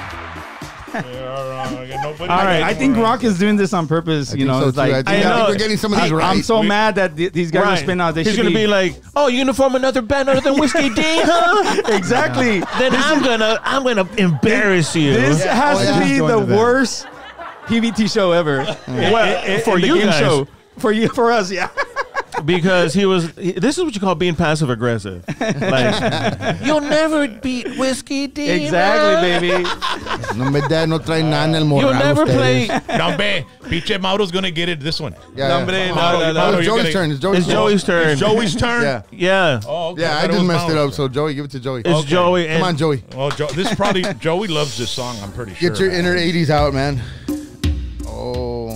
S1: Nobody.
S2: All right.
S3: I think Rock is doing this on purpose.
S4: I
S3: You
S4: think
S3: know,
S4: so
S3: it's
S4: too.
S3: like
S4: I
S2: I know.
S4: think we're getting some of these right.
S3: I'm so mad that these guys are
S2: Right.
S3: spinning out. They
S2: He's
S3: should
S2: gonna be like, "Oh, you gonna form another band other than Whiskey D, huh?"
S3: exactly.
S2: Then I'm gonna embarrass you.
S3: This has
S4: Oh,
S3: to
S4: yeah.
S3: be
S5: Join
S3: the
S5: the band.
S3: worst PVT show ever.
S2: Well, for
S3: the
S2: you
S3: game
S2: guys.
S3: show. For us, yeah.
S2: Because this is what you call being passive aggressive. Like, you'll never beat Whiskey D.
S3: Exactly, baby.
S4: No me da, no trae nada en el morral.
S2: You'll never
S4: ustedes.
S2: play.
S1: No, man. Pinche Mauro's going to get it this one.
S4: Yeah,
S3: Hombre,
S4: yeah.
S3: no,
S1: Mauro,
S3: no, no.
S1: Mauro,
S4: It's
S1: you're
S4: Joey's
S1: gonna-
S4: turn. It's Joey's
S2: It's
S4: turn.
S2: Joey's turn.
S1: It's Joey's turn?
S4: Yeah.
S2: Yeah.
S1: Oh, okay.
S4: Yeah, I
S1: thought
S4: just
S1: was
S4: messed it
S1: Mauro's
S4: up. So Joey, give it to Joey.
S2: It's Joey.
S4: Come on, Joey.
S1: turn. Well, this is probably Joey loves this song. I'm pretty sure.
S4: Get your
S1: man.
S4: inner 80s out, man. Oh,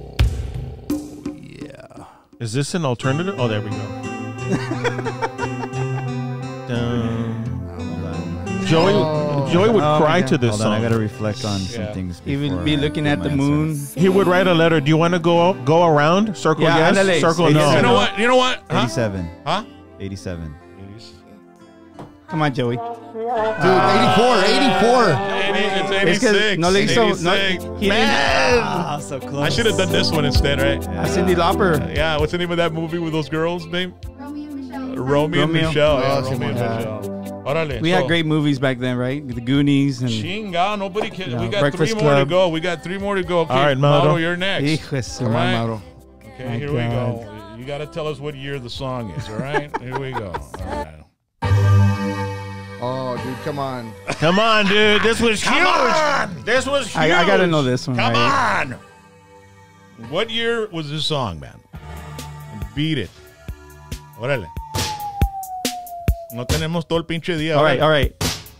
S4: yeah.
S2: Is this an alternative? Oh, there we go. Joey would
S3: Oh,
S2: cry
S3: my
S2: to
S3: God.
S2: this
S5: Hold on, I
S2: song.
S5: gotta reflect on some
S1: Yeah.
S5: things.
S3: He would
S5: before
S3: be
S5: I
S3: looking
S5: give
S3: at
S5: my
S3: the
S5: answer.
S3: moon.
S2: He would write a letter. Do you want to go around? Circle
S3: Yeah,
S2: yes,
S3: ándale.
S2: circle
S3: You
S2: no.
S1: You know what? You know what? Huh?
S5: 87.
S1: Huh?
S5: 87.
S3: Come on, Joey.
S4: Dude, 84.
S1: It's
S3: Es que
S1: 86.
S3: no le hizo.
S1: 86.
S3: No, he didn't.
S5: Ah, so close.
S1: I should have done this one instead, right?
S3: Cindy Lauper.
S1: Yeah. What's the name of that movie with those girls name?
S6: Romeo and Michelle.
S1: Romeo and
S3: Romeo.
S1: Michelle.
S4: Oh,
S1: Yeah,
S4: sí,
S1: Romeo and
S3: yeah.
S1: Michelle. Órale.
S3: We had great movies back then, right? The Goonies and.
S1: Chinga, nobody can.
S3: Yeah,
S1: We got
S3: Breakfast
S1: three more to
S3: Club.
S1: go. We got three more to go. Okay,
S2: All right, Mauro.
S1: you're next.
S3: Hijo de su
S4: Come on,
S1: Right.
S4: Mauro.
S1: Okay,
S3: My
S1: here we go.
S3: God.
S1: You got to tell us what year the song is, all right? Here we go. All right.
S4: Oh, dude, dude. Come on.
S2: Come on, dude. This was huge.
S1: on!
S2: This was huge.
S3: I gotta know this one.
S1: Come
S3: right?
S1: on! What year was this song, man? Beat it. Órale. No tenemos todo el pinche día.
S3: All right,
S1: órale.
S3: all right.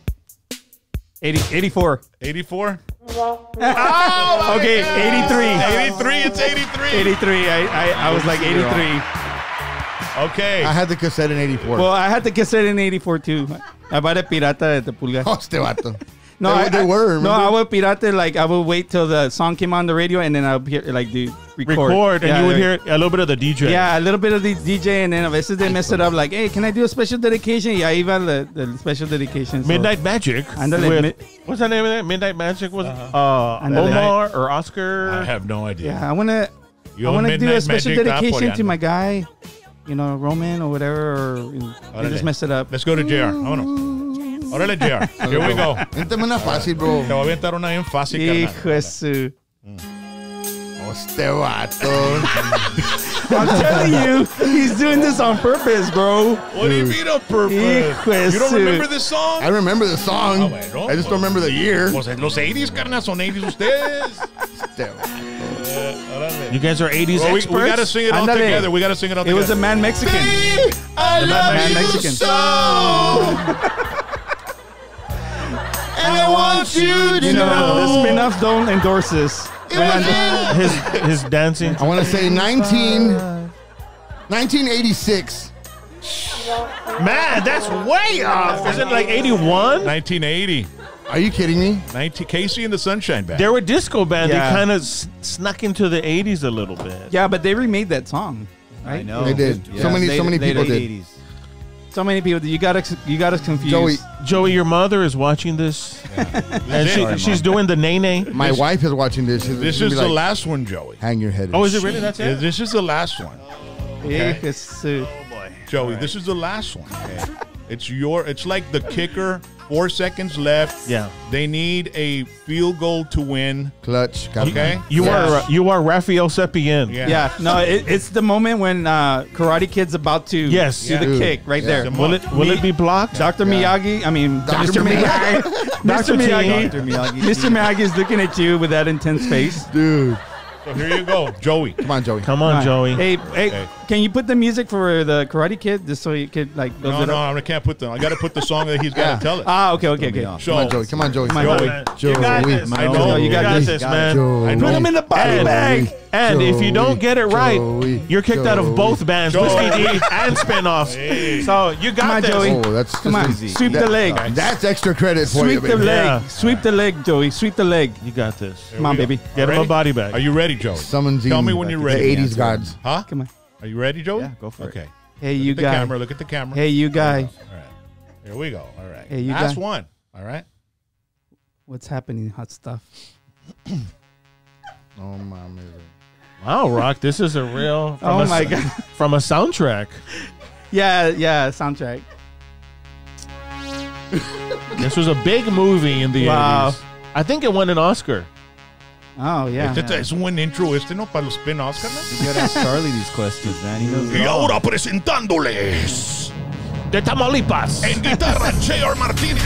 S3: 84.
S1: 84?
S3: Okay, 83.
S1: 83, it's 83.
S3: 83. I was like 83.
S1: Okay.
S4: I had the cassette in 84.
S3: Well, I had the cassette in 84 too. I bought a pirata de Tepulga.
S4: Oh, este vato.
S3: No,
S4: They were,
S3: No,
S4: remember?
S3: I would pirata, like, I would wait till the song came on the radio and then I would hear, like, record.
S2: And
S3: Yeah,
S2: you would
S3: like-
S2: hear a little bit of the DJ.
S3: Yeah, a little bit of the DJ, and then a veces they mess it up, like, hey, can I do a special dedication? Yeah, even the special dedication. So.
S2: Midnight Magic.
S3: Ándale,
S2: with-
S3: mid-
S2: what's that name of that? Midnight Magic was
S3: Ándale.
S2: Omar or Oscar.
S1: I have no idea.
S3: Yeah, I wanna
S1: Yo,
S3: do a
S1: Midnight
S3: special
S1: Magic
S3: dedication to
S1: apoyando.
S3: my guy, you know, Roman or whatever, or they
S1: Órale.
S3: just mess it up.
S1: Let's go to JR. Vámonos. Órale, JR. Here we go.
S4: Véntame una fácil, bro.
S1: Te voy a aventar una bien fácil,
S3: Hijo
S1: carnal.
S3: de su.
S4: Oh, este vato.
S3: I'm telling you, he's doing this on purpose, bro.
S1: What do you mean on purpose?
S3: Hijo de
S1: You don't
S3: su.
S1: remember this song?
S4: I remember the song.
S1: Ah, bueno,
S4: I just don't remember the year.
S1: Pues en los 80s, carnal, son 80s ustedes.
S4: Este vato.
S1: Órale.
S2: You guys are 80s
S1: Well, we
S2: experts.
S1: gotta sing it all
S3: Ándale.
S1: together. We gotta sing it all
S3: It was a
S1: together.
S3: man Mexican.
S1: I love
S3: Man
S1: you
S3: Mexican.
S1: so. And I want you to
S3: You know, the
S1: know.
S3: spin-offs don't endorse this.
S2: his dancing.
S4: I want to say 1986.
S2: Man, that's way off. Is it like 81?
S1: 1980.
S4: Are you kidding me?
S1: 19 Casey and the Sunshine Band.
S2: They were a disco band.
S3: Yeah.
S2: They kind of snuck into the 80s a little bit.
S3: Yeah, but they remade that song.
S5: I know.
S4: They did. So many people did.
S5: 80s.
S3: So many people. You got us confused.
S4: Joey,
S2: Joey, your mother is watching this, and she's doing the nay-nay.
S4: my wife is watching this. She's
S1: This
S4: gonna
S1: is
S4: be
S1: the
S4: like,
S1: last one, Joey.
S4: Hang your head.
S2: Oh, is it really? That's it?
S1: This is the last one.
S3: Hijo de su.
S1: Joey, this is the last one. Okay. It's like the kicker. 4 seconds left.
S2: Yeah.
S1: They need a field goal to win.
S4: Clutch.
S1: Okay.
S2: You
S3: Yeah.
S2: are Raphael Sepien.
S1: Yeah.
S3: Yeah, no, it's the moment when Karate Kid's about to
S2: Yes.
S3: do the
S4: Dude.
S3: kick right
S4: Yeah.
S3: there.
S2: Will it be blocked?
S3: Dr. Miyagi, I mean,
S4: Dr.
S3: Mr. Miyagi. Mr. Miyagi.
S5: Dr. Miyagi.
S3: Mr. Miyagi is looking at you with that intense face.
S4: Dude.
S1: So here you go, Joey.
S4: Come on, Joey.
S2: Come on, Joey.
S3: Hey,
S1: Okay.
S3: can you put the music for the Karate Kid just so you could like build
S1: No,
S3: it up?
S1: I can't put them. I got to put the song that he's got
S4: Yeah.
S1: to tell it.
S3: Ah, okay, okay.
S5: Come on,
S1: So,
S4: Come on, Joey. Come on, Joey.
S3: Come on,
S1: Joey.
S2: You got
S4: Joey.
S2: this.
S1: I know.
S3: You got
S2: this, man.
S4: Joey.
S3: Put him in the body
S4: Joey.
S3: bag.
S2: And if you don't get it right,
S4: Joey.
S2: you're kicked out of
S4: Joey.
S2: both bands,
S1: Joey.
S2: Whiskey D and Spinoffs.
S1: Hey.
S2: So you got
S3: Come on,
S2: this.
S3: Joey.
S4: Oh, that's
S3: Come on,
S5: easy.
S3: sweep the leg.
S4: That's extra credit for you,
S3: Sweep the
S4: baby.
S3: leg.
S2: Yeah.
S3: Sweep the leg, Joey. Sweep the leg.
S2: You got this.
S3: Come on,
S1: we go.
S3: baby.
S2: Get him a
S1: Ready?
S2: body bag.
S1: Are you ready, Joey?
S4: Summons
S1: Tell me when you're
S4: the
S1: ready.
S4: 80s gods.
S1: Huh?
S3: Come on.
S1: Are you ready, Joey?
S5: Yeah, go for it.
S1: Okay.
S3: Hey, you
S1: Look at the
S3: guy.
S1: camera. Look at the camera.
S3: Hey, you guy.
S1: All right. Here we go. All right.
S3: Hey, you
S1: Last
S3: guy.
S1: one. All right.
S3: What's happening? Hot stuff.
S4: Oh, my man.
S2: Wow, Rock, this is a real.
S3: Oh my God.
S2: From a soundtrack.
S3: Yeah, soundtrack.
S2: This was a big movie in the
S3: Wow.
S2: 80s. I think it won an Oscar.
S3: Oh yeah.
S1: Es un buen intro no para los spin-offs, carnal.
S5: You gotta ask Charlie these questions, man. He knows it
S1: Y
S5: all.
S1: ahora presentándoles
S2: De Tamaulipas.
S1: en guitarra J.R. Martínez,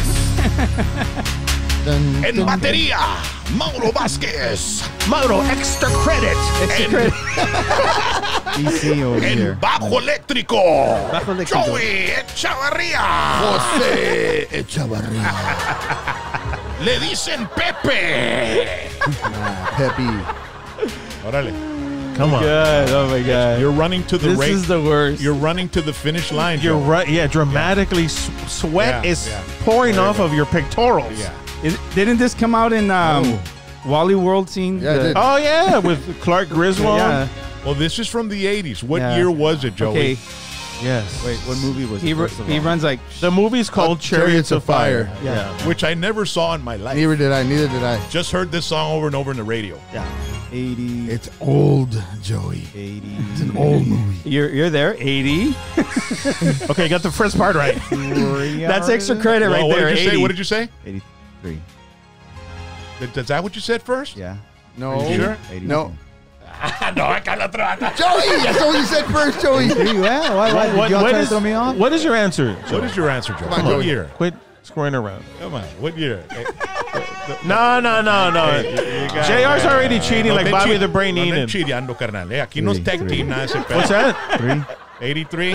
S4: Dun,
S1: en
S4: dun,
S1: batería Mauro Vázquez,
S2: Mauro, extra credit.
S5: DC over
S1: en
S5: here.
S1: bajo eléctrico
S3: Bajo eléctrico.
S1: Joey Echavarría.
S4: José Echavarría.
S1: Le dicen Pepe.
S4: Pepe.
S1: Órale.
S2: Come on.
S3: Good. Oh my God.
S1: You're running to the
S3: This
S1: race.
S3: is the worst.
S1: You're running to the finish line.
S2: You're
S1: Joe.
S2: right. Yeah, dramatically, sweat
S1: Yeah,
S2: is
S1: yeah.
S2: pouring
S1: There you
S2: off
S1: go.
S2: of your pectorals.
S1: Yeah.
S3: Didn't this come out in Wally World scene?
S4: Yeah, it did.
S2: Oh, yeah, with Clark Griswold.
S3: Yeah.
S1: Well, this is from the 80s. What
S3: Yeah.
S1: year was it, Joey?
S3: Okay.
S2: Yes.
S5: Wait, what movie was
S3: He
S5: it? First of all?
S3: runs like.
S2: The movie's called Chariots of Fire.
S3: Yeah.
S1: Which I never saw in my life.
S4: Neither did I. Neither did I.
S1: Just heard this song over and over in the radio.
S5: 80,
S4: It's old, Joey.
S5: 80.
S4: It's an old movie.
S3: You're there. 80.
S2: Okay, got the first part right.
S3: That's extra credit right
S1: Well, what
S3: there.
S1: did you
S3: 80.
S1: say? What did you say?
S5: 83.
S1: Is that what you said first?
S5: Yeah.
S4: No.
S1: You sure?
S5: 80.
S4: No.
S1: No, acá la otra.
S4: Joey, that's what you said first, Joey.
S5: Here you are. Why? Did y'all try to throw me off?
S2: What is your answer?
S1: What is your answer, Joe?
S4: Come on,
S1: What
S4: Joey.
S1: year?
S2: Quit screwing around.
S1: Come on. What year?
S2: No. JR's already cheating like Bobby the Brain
S1: No
S2: Heenan.
S1: cheateando, carnal. Aquí no es tag team, nada ese pedo.
S2: What's that?
S1: 83?
S5: It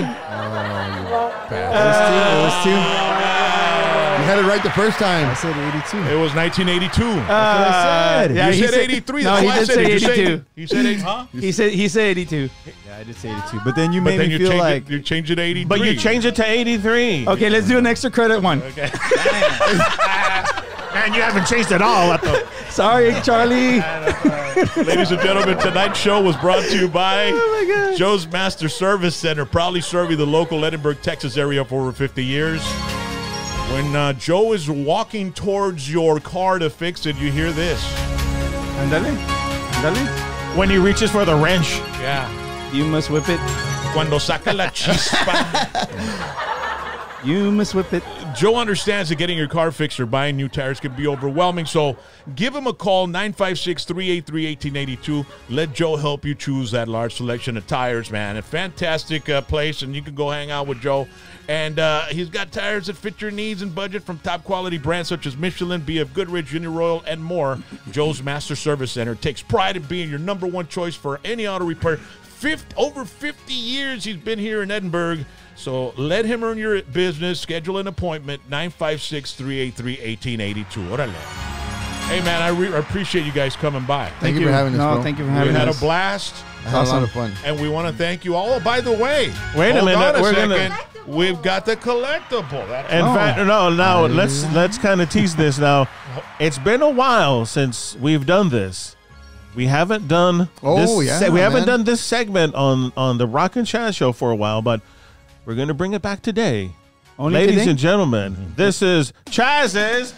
S5: was two.
S4: You had it right the first time.
S5: I said 82.
S1: It was 1982.
S5: That's what I said.
S3: Yeah,
S1: you
S3: he
S1: said 83.
S3: No,
S1: That's
S3: he
S1: why I
S3: did
S1: said
S3: say
S1: it. You said
S3: 82.
S1: You said 80. Huh?
S3: He said 82.
S5: Yeah, I did say 82. But then you
S1: But
S5: made
S1: then
S5: me
S1: you
S5: feel
S1: changed
S5: like
S1: it. You changed it to 83.
S2: But you changed it to 83.
S3: Okay, let's do an extra credit one.
S1: Okay.
S2: Man, you haven't changed it all. What the?
S3: Sorry, Charlie.
S1: Ladies and gentlemen, tonight's show was brought to you by Joe's Master Service Center, proudly serving the local Edinburgh, Texas area for over 50 years. When Joe is walking towards your car to fix it, you hear this.
S3: Andale.
S2: When he reaches for the wrench.
S1: Yeah.
S3: You must whip it.
S1: Cuando saca la chispa.
S3: You must whip it.
S1: Joe understands that getting your car fixed or buying new tires can be overwhelming, so give him a call, 956-383-1882. Let Joe help you choose that large selection of tires, man. A fantastic place, and you can go hang out with Joe. And he's got tires that fit your needs and budget from top-quality brands such as Michelin, BF Goodrich, Uniroyal, and more. Joe's Master Service Center takes pride in being your number one choice for any auto repair. Over 50 years he's been here in Edinburgh. So let him earn your business. Schedule an appointment, 956-383-1882. Orale. Hey, man, I appreciate you guys coming by.
S4: Thank you for having us, bro.
S3: Thank you for
S1: We
S3: having
S1: had a
S3: us.
S1: blast,
S4: I had a lot of fun.
S1: and we want to thank you all. Oh, by the way,
S2: Wait a
S1: hold
S2: minute,
S1: on a
S2: we're
S1: second.
S2: gonna-
S1: We've got the collectible. That's
S2: In fact, no. Now let's kind of tease this. Now, it's been a while since we've done this. We haven't done.
S4: Oh,
S2: this
S4: yeah,
S2: we haven't
S4: man.
S2: done this segment on the Rock and Chaz show for a while, but we're gonna bring it back today.
S3: Only
S2: Ladies
S3: today?
S2: and gentlemen, this is Chaz's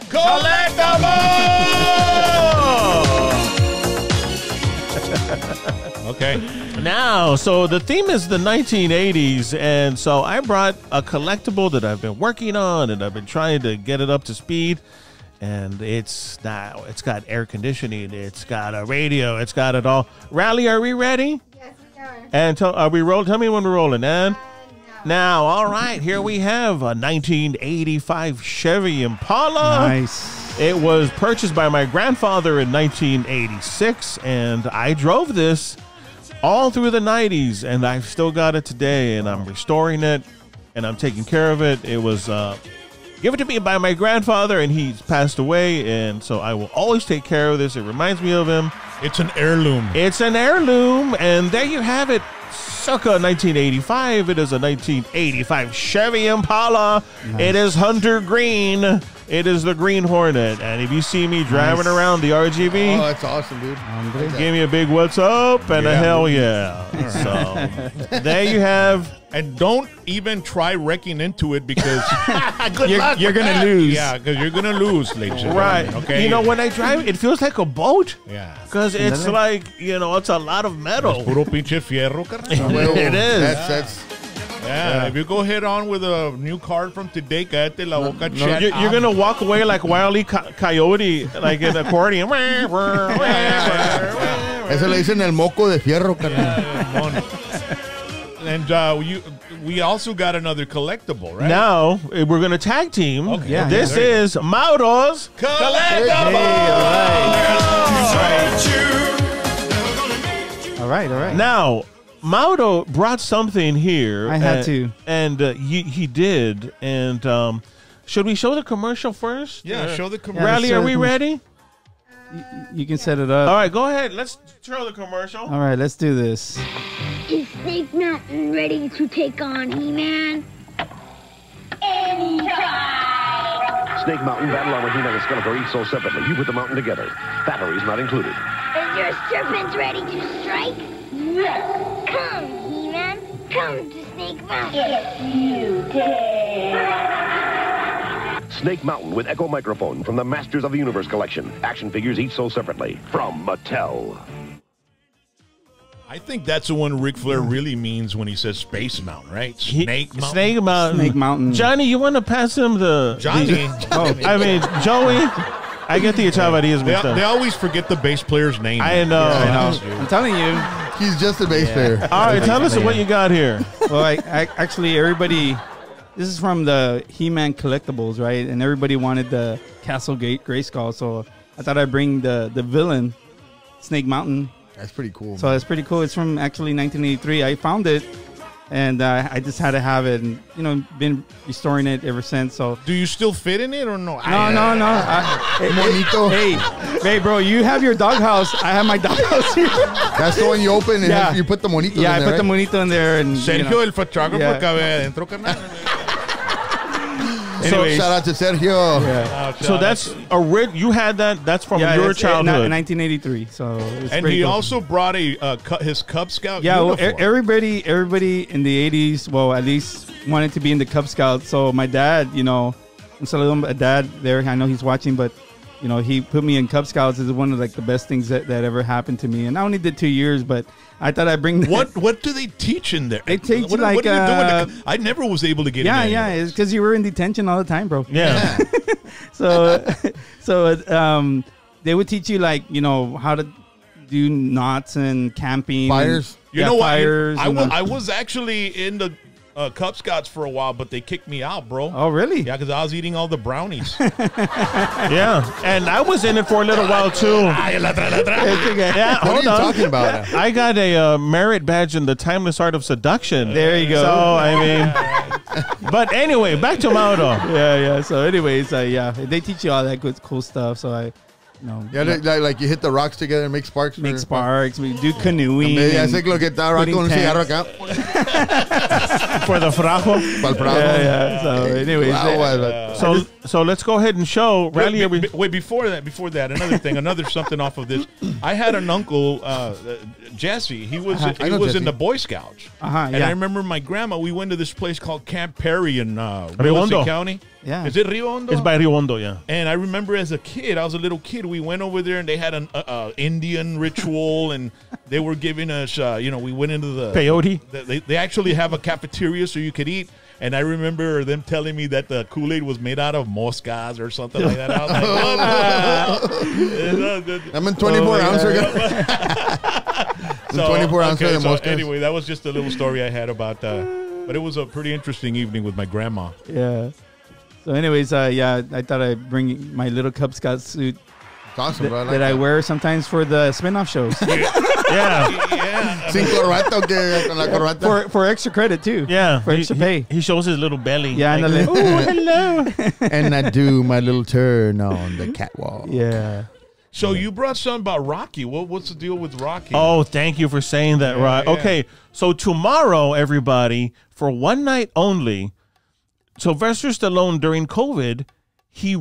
S2: Collectible.
S1: okay.
S2: Now, so the theme is the 1980s, and so I brought a collectible that I've been working on, and I've been trying to get it up to speed. And it's got air conditioning, it's got a radio, it's got it all. Rally, are we ready?
S6: Yes, we are.
S2: And are we rolling? Tell me when we're rolling. And
S6: No.
S2: now, all right, here we have a 1985 Chevy Impala.
S3: Nice.
S2: It was purchased by my grandfather in 1986, and I drove this all through the 90s, and I've still got it today, and I'm restoring it, and I'm taking care of it. It was given to me by my grandfather, and he's passed away, and so I will always take care of this. It reminds me of him.
S1: It's an heirloom.
S2: It's an heirloom, and there you have it. Circa 1985. It is a 1985 Chevy Impala.
S3: Nice.
S2: It is hunter green. It is the Green Hornet. And if you see me driving
S3: Nice.
S2: around the RGB,
S4: Oh, that's awesome, dude.
S2: give me a big what's up and a
S1: Yeah.
S2: hell yeah. So there you have.
S1: And don't even try wrecking into it because
S3: You're gonna lose.
S1: yeah, because you're gonna lose, ladies and
S2: Right.
S1: gentlemen, okay.
S2: You know, when I drive, it feels like a boat
S1: yeah.
S2: because it's like, it's a lot of metal.
S1: Puro pinche fierro, carnal.
S4: Huevo.
S2: It is.
S4: That's
S1: Yeah, if you go head on with a new card from today, cállate la boca, chat.
S2: You're going to walk away like Wile E. Coyote, like an accordion.
S4: eso le dicen el moco de fierro, carnal.
S1: And we also got another collectible, right?
S2: Now, we're going to tag team.
S1: Okay.
S3: Yeah,
S2: This
S1: yeah.
S2: is Mauro's
S3: All right.
S2: Now, Mauro brought something here.
S3: I had to.
S2: And he did. And should we show the commercial first?
S1: Yeah, show the commercial.
S2: Rally,
S3: show
S2: are
S3: the
S2: we
S3: commercial.
S2: ready?
S3: You can set it up.
S2: All right, go ahead. Let's show the commercial.
S3: All right, let's do this.
S6: Is Snake Mountain ready to take on He-Man? Anytime!
S7: Snake Mountain, Battle Armor, He-Man, and Skeletor each sold separately. You put the mountain together. Batteries not included.
S6: Is your serpent ready to strike? Yes! Come, He-Man! Come to Snake Mountain! If you dare!
S7: Snake Mountain with Echo Microphone from the Masters of the Universe collection. Action figures each sold separately. From Mattel.
S1: I think that's the one Ric Flair really means when he says Space Mountain, right? Snake Mountain.
S2: Snake Mountain.
S3: Snake Mountain.
S2: Johnny, you want to pass him the...
S1: Johnny.
S2: I mean, Joey. I get the Chavadillas mixed
S1: They
S2: up.
S1: always forget the bass player's name.
S2: I know.
S3: I'm telling you.
S4: He's just a bass player.
S2: All right, tell us what you got here.
S3: Well, I actually everybody this is from the He-Man collectibles, right? And everybody wanted the Castle Grayskull, so I thought I'd bring the villain, Snake Mountain.
S4: That's pretty cool.
S3: So that's pretty cool. It's from actually 1983. I found it, and I just had to have it, and been restoring it ever since. So
S1: Do you still fit in it or no?
S3: no.
S4: Monito.
S3: Hey, bro, you have your doghouse. I have my doghouse here.
S4: That's the one you open and you put the monito in
S3: Yeah,
S4: there,
S3: I put the
S4: right?
S3: monito in there, and
S1: Sergio, el photographer,
S3: Yeah.
S1: cabe adentro, carnal.
S3: Anyways.
S4: Shout out to Sergio.
S3: Yeah.
S2: So that's you had that. That's from
S3: Yeah,
S2: your
S3: it's,
S2: childhood.
S3: 1983. So it's
S1: And
S3: pretty
S1: he
S3: cool.
S1: also brought his Cub Scout
S3: Yeah, well,
S1: uniform.
S3: everybody in the 80s, well, at least wanted to be in the Cub Scouts. So my dad, un saludo a dad there. I know he's watching, but he put me in Cub Scouts. Is one of like the best things that ever happened to me. And I only did 2 years, but I thought I'd bring that.
S1: What do they teach in there?
S3: They teach
S1: what
S3: like,
S1: are you doing? I never was able to get in there.
S3: Yeah, it's because you were in detention all the time, bro.
S2: Yeah.
S3: So they would teach you like how to do knots and camping,
S4: Fires.
S1: You know what?
S3: fires.
S1: I was actually in the Cub Scouts for a while, but they kicked me out, bro.
S3: Oh, really?
S1: Yeah, because I was eating all the brownies.
S2: Yeah. And I was in it for a little while too. Yeah,
S4: What are
S2: hold
S4: you
S2: on.
S4: talking about?
S2: I got a merit badge in the Timeless Art of Seduction.
S3: There you go.
S2: So I mean, but anyway, back to Mauro.
S3: Yeah. So, anyways, they teach you all that good, cool stuff. So
S4: Yeah, like you hit the rocks together and make sparks.
S3: make sparks. We do canoeing.
S4: Ya
S3: and
S4: sé lo que está
S3: putting
S4: con un cigarro
S3: tents.
S4: acá.
S2: For the frajo.
S4: Pa'l Prado.
S3: Yeah. So, anyways,
S2: So let's go ahead and show Rally.
S1: Wait, before that, another something off of this. I had an uncle, Jesse. He was
S4: I know
S1: in
S4: Jesse.
S1: the Boy Scouts. And
S3: yeah.
S1: I remember my grandma. We went to this place called Camp Perry in
S2: Rio
S1: Willacy
S2: Hondo.
S1: County.
S3: Yeah.
S1: Is it Rio Hondo?
S2: It's by Rio Hondo, yeah.
S1: And I remember as a kid, I was a little kid. We went over there and they had an Indian ritual, and they were giving us, we went into the
S2: Peyote.
S1: They actually have a cafeteria so you could eat. And I remember them telling me that the Kool-Aid was made out of moscas or something like that. I was like, what?
S4: I'm in 24 ounce.
S1: So,
S4: 24 ounce
S1: okay,
S4: de
S1: so
S4: moscas.
S1: anyway, that was just a little story I had about but it was a pretty interesting evening with my grandma.
S3: Yeah. So, anyways, I thought I'd bring my little Cub Scout suit
S4: It's awesome, bro.
S3: that I wear sometimes for the spin-off shows
S2: Yeah.
S4: Sin corbata, que con la corbata.
S3: for extra credit too.
S2: Yeah.
S3: For extra pay.
S2: He shows his little belly.
S3: Yeah,
S2: Like,
S3: and
S2: ooh, hello.
S4: And I do my little turn on the catwalk.
S3: Yeah.
S1: So you brought something about Rocky. What's the deal with Rocky?
S2: Oh, thank you for saying that, Rod.
S1: yeah.
S2: Okay, so tomorrow, everybody, for one night only, Sylvester Stallone during COVID, he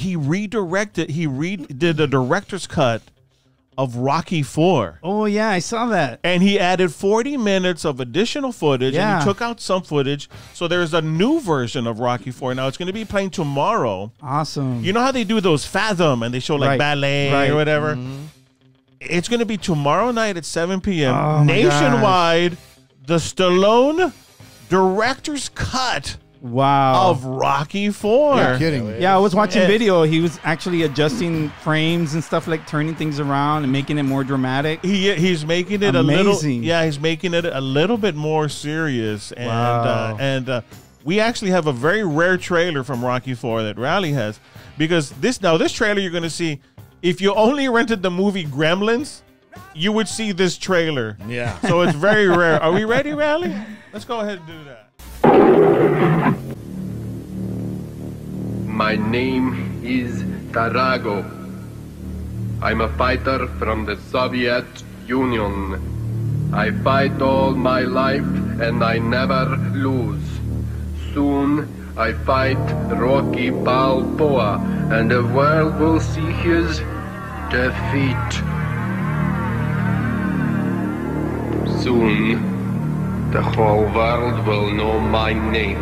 S2: did a director's cut of Rocky 4.
S3: Oh yeah, I saw that.
S2: And he added 40 minutes of additional footage, and
S3: Yeah.
S2: he took out some footage. So there's a new version of Rocky 4. Now, it's going to be playing tomorrow.
S3: Awesome.
S2: You know how they do those Fathom, and they show like
S3: Right,
S2: ballet
S3: right.
S2: or whatever? It's going to be tomorrow night at 7 p.m.
S3: Oh, my
S2: nationwide, the Stallone director's cut
S3: Wow.
S2: of Rocky 4.
S4: You're kidding.
S3: Yeah, I was watching
S2: Eh.
S3: video. He was actually adjusting frames and stuff, like turning things around and making it more dramatic.
S2: He's making it
S3: Amazing.
S2: he's making it a little bit more serious, and
S3: Wow.
S2: we actually have a very rare trailer from Rocky 4 that Rally has, because this trailer you're going to see, if you only rented the movie Gremlins, you would see this trailer.
S1: Yeah.
S2: So it's very rare. Are we ready, Rally? Let's go ahead and do that.
S8: My name is Tarago. I'm a fighter from the Soviet Union. I fight all my life and I never lose. Soon I fight Rocky Balboa and the world will see his defeat. Soon the whole world will know my name.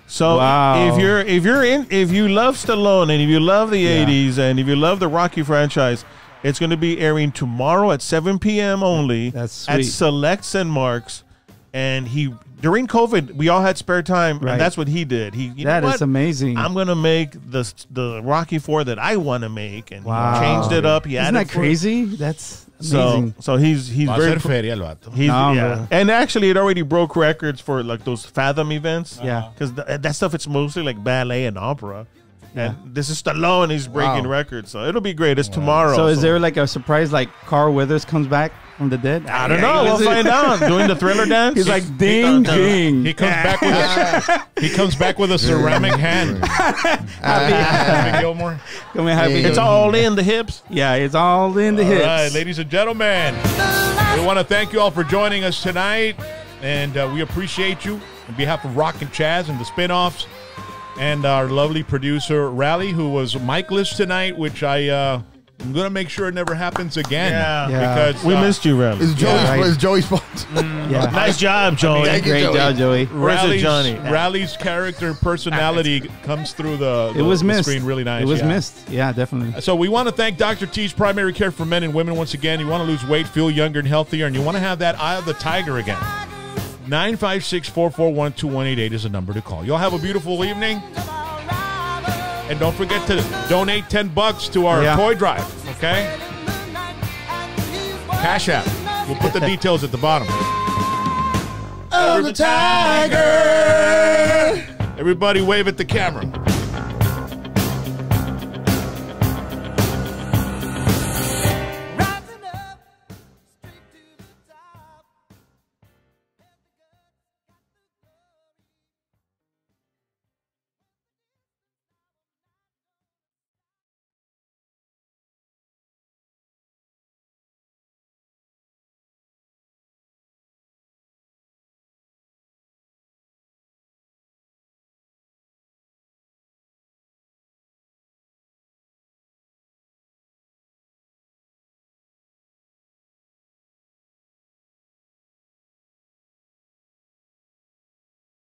S2: So
S3: Wow.
S2: if you love Stallone and if you love the
S3: Yeah.
S2: 80s and if you love the Rocky franchise, it's going to be airing tomorrow at 7 p.m. only
S3: That's
S2: at
S3: sweet.
S2: select Cinemarks. And during COVID, we all had spare time,
S3: Right.
S2: and that's what he did. You
S3: That
S2: know
S3: is
S2: what?
S3: amazing.
S2: I'm gonna make the Rocky 4 that I want to make, and
S3: Wow.
S2: he changed it up. He
S3: Isn't
S2: added
S3: that crazy? That's
S2: So
S3: amazing.
S2: so he's
S1: Va a
S2: very
S1: ser feria el vato.
S2: he's
S3: No,
S2: yeah,
S3: bro.
S2: and actually it already broke records for like those Fathom events.
S3: Yeah.
S2: because that stuff it's mostly like ballet and opera. And this is Stallone. He's breaking
S4: Wow.
S2: records, so it'll be great. It's tomorrow.
S3: So is there like a surprise, like Carl Weathers comes back from the dead?
S2: I don't know. We'll find out. Doing the Thriller dance.
S3: He's like, ding, ding.
S1: He comes back with a ceramic hand. Happy Gilmore.
S3: Come here, happy.
S2: It's all in the hips.
S3: Yeah, it's all in the
S1: All
S3: hips.
S1: right, ladies and gentlemen, we want to thank you all for joining us tonight, and we appreciate you on behalf of Rock and Chaz and the spinoffs, and our lovely producer Rally, who was mic-less tonight, which I'm gonna make sure it never happens again.
S2: Yeah.
S1: Because
S2: We missed you, Riley.
S4: It's Joey's fault.
S3: Yeah.
S2: Nice job, Joey.
S4: Thank you,
S3: Great
S4: Joey.
S3: job, Joey.
S2: Where's it, Johnny?
S1: Rally's character and personality comes through the
S3: It was missed.
S1: screen really nice.
S3: It was
S1: yeah.
S3: missed. Yeah, definitely.
S1: So we want to thank Dr. T's Primary Care for Men and Women once again. You want to lose weight, feel younger and healthier, and you want to have that eye of the tiger again. 956-441-2188 is the number to call. Y'all have a beautiful evening. And don't forget to donate $10 to our toy drive, okay? Cash App. We'll put the details at the bottom.
S4: Oh, the tiger.
S1: Everybody wave at the camera.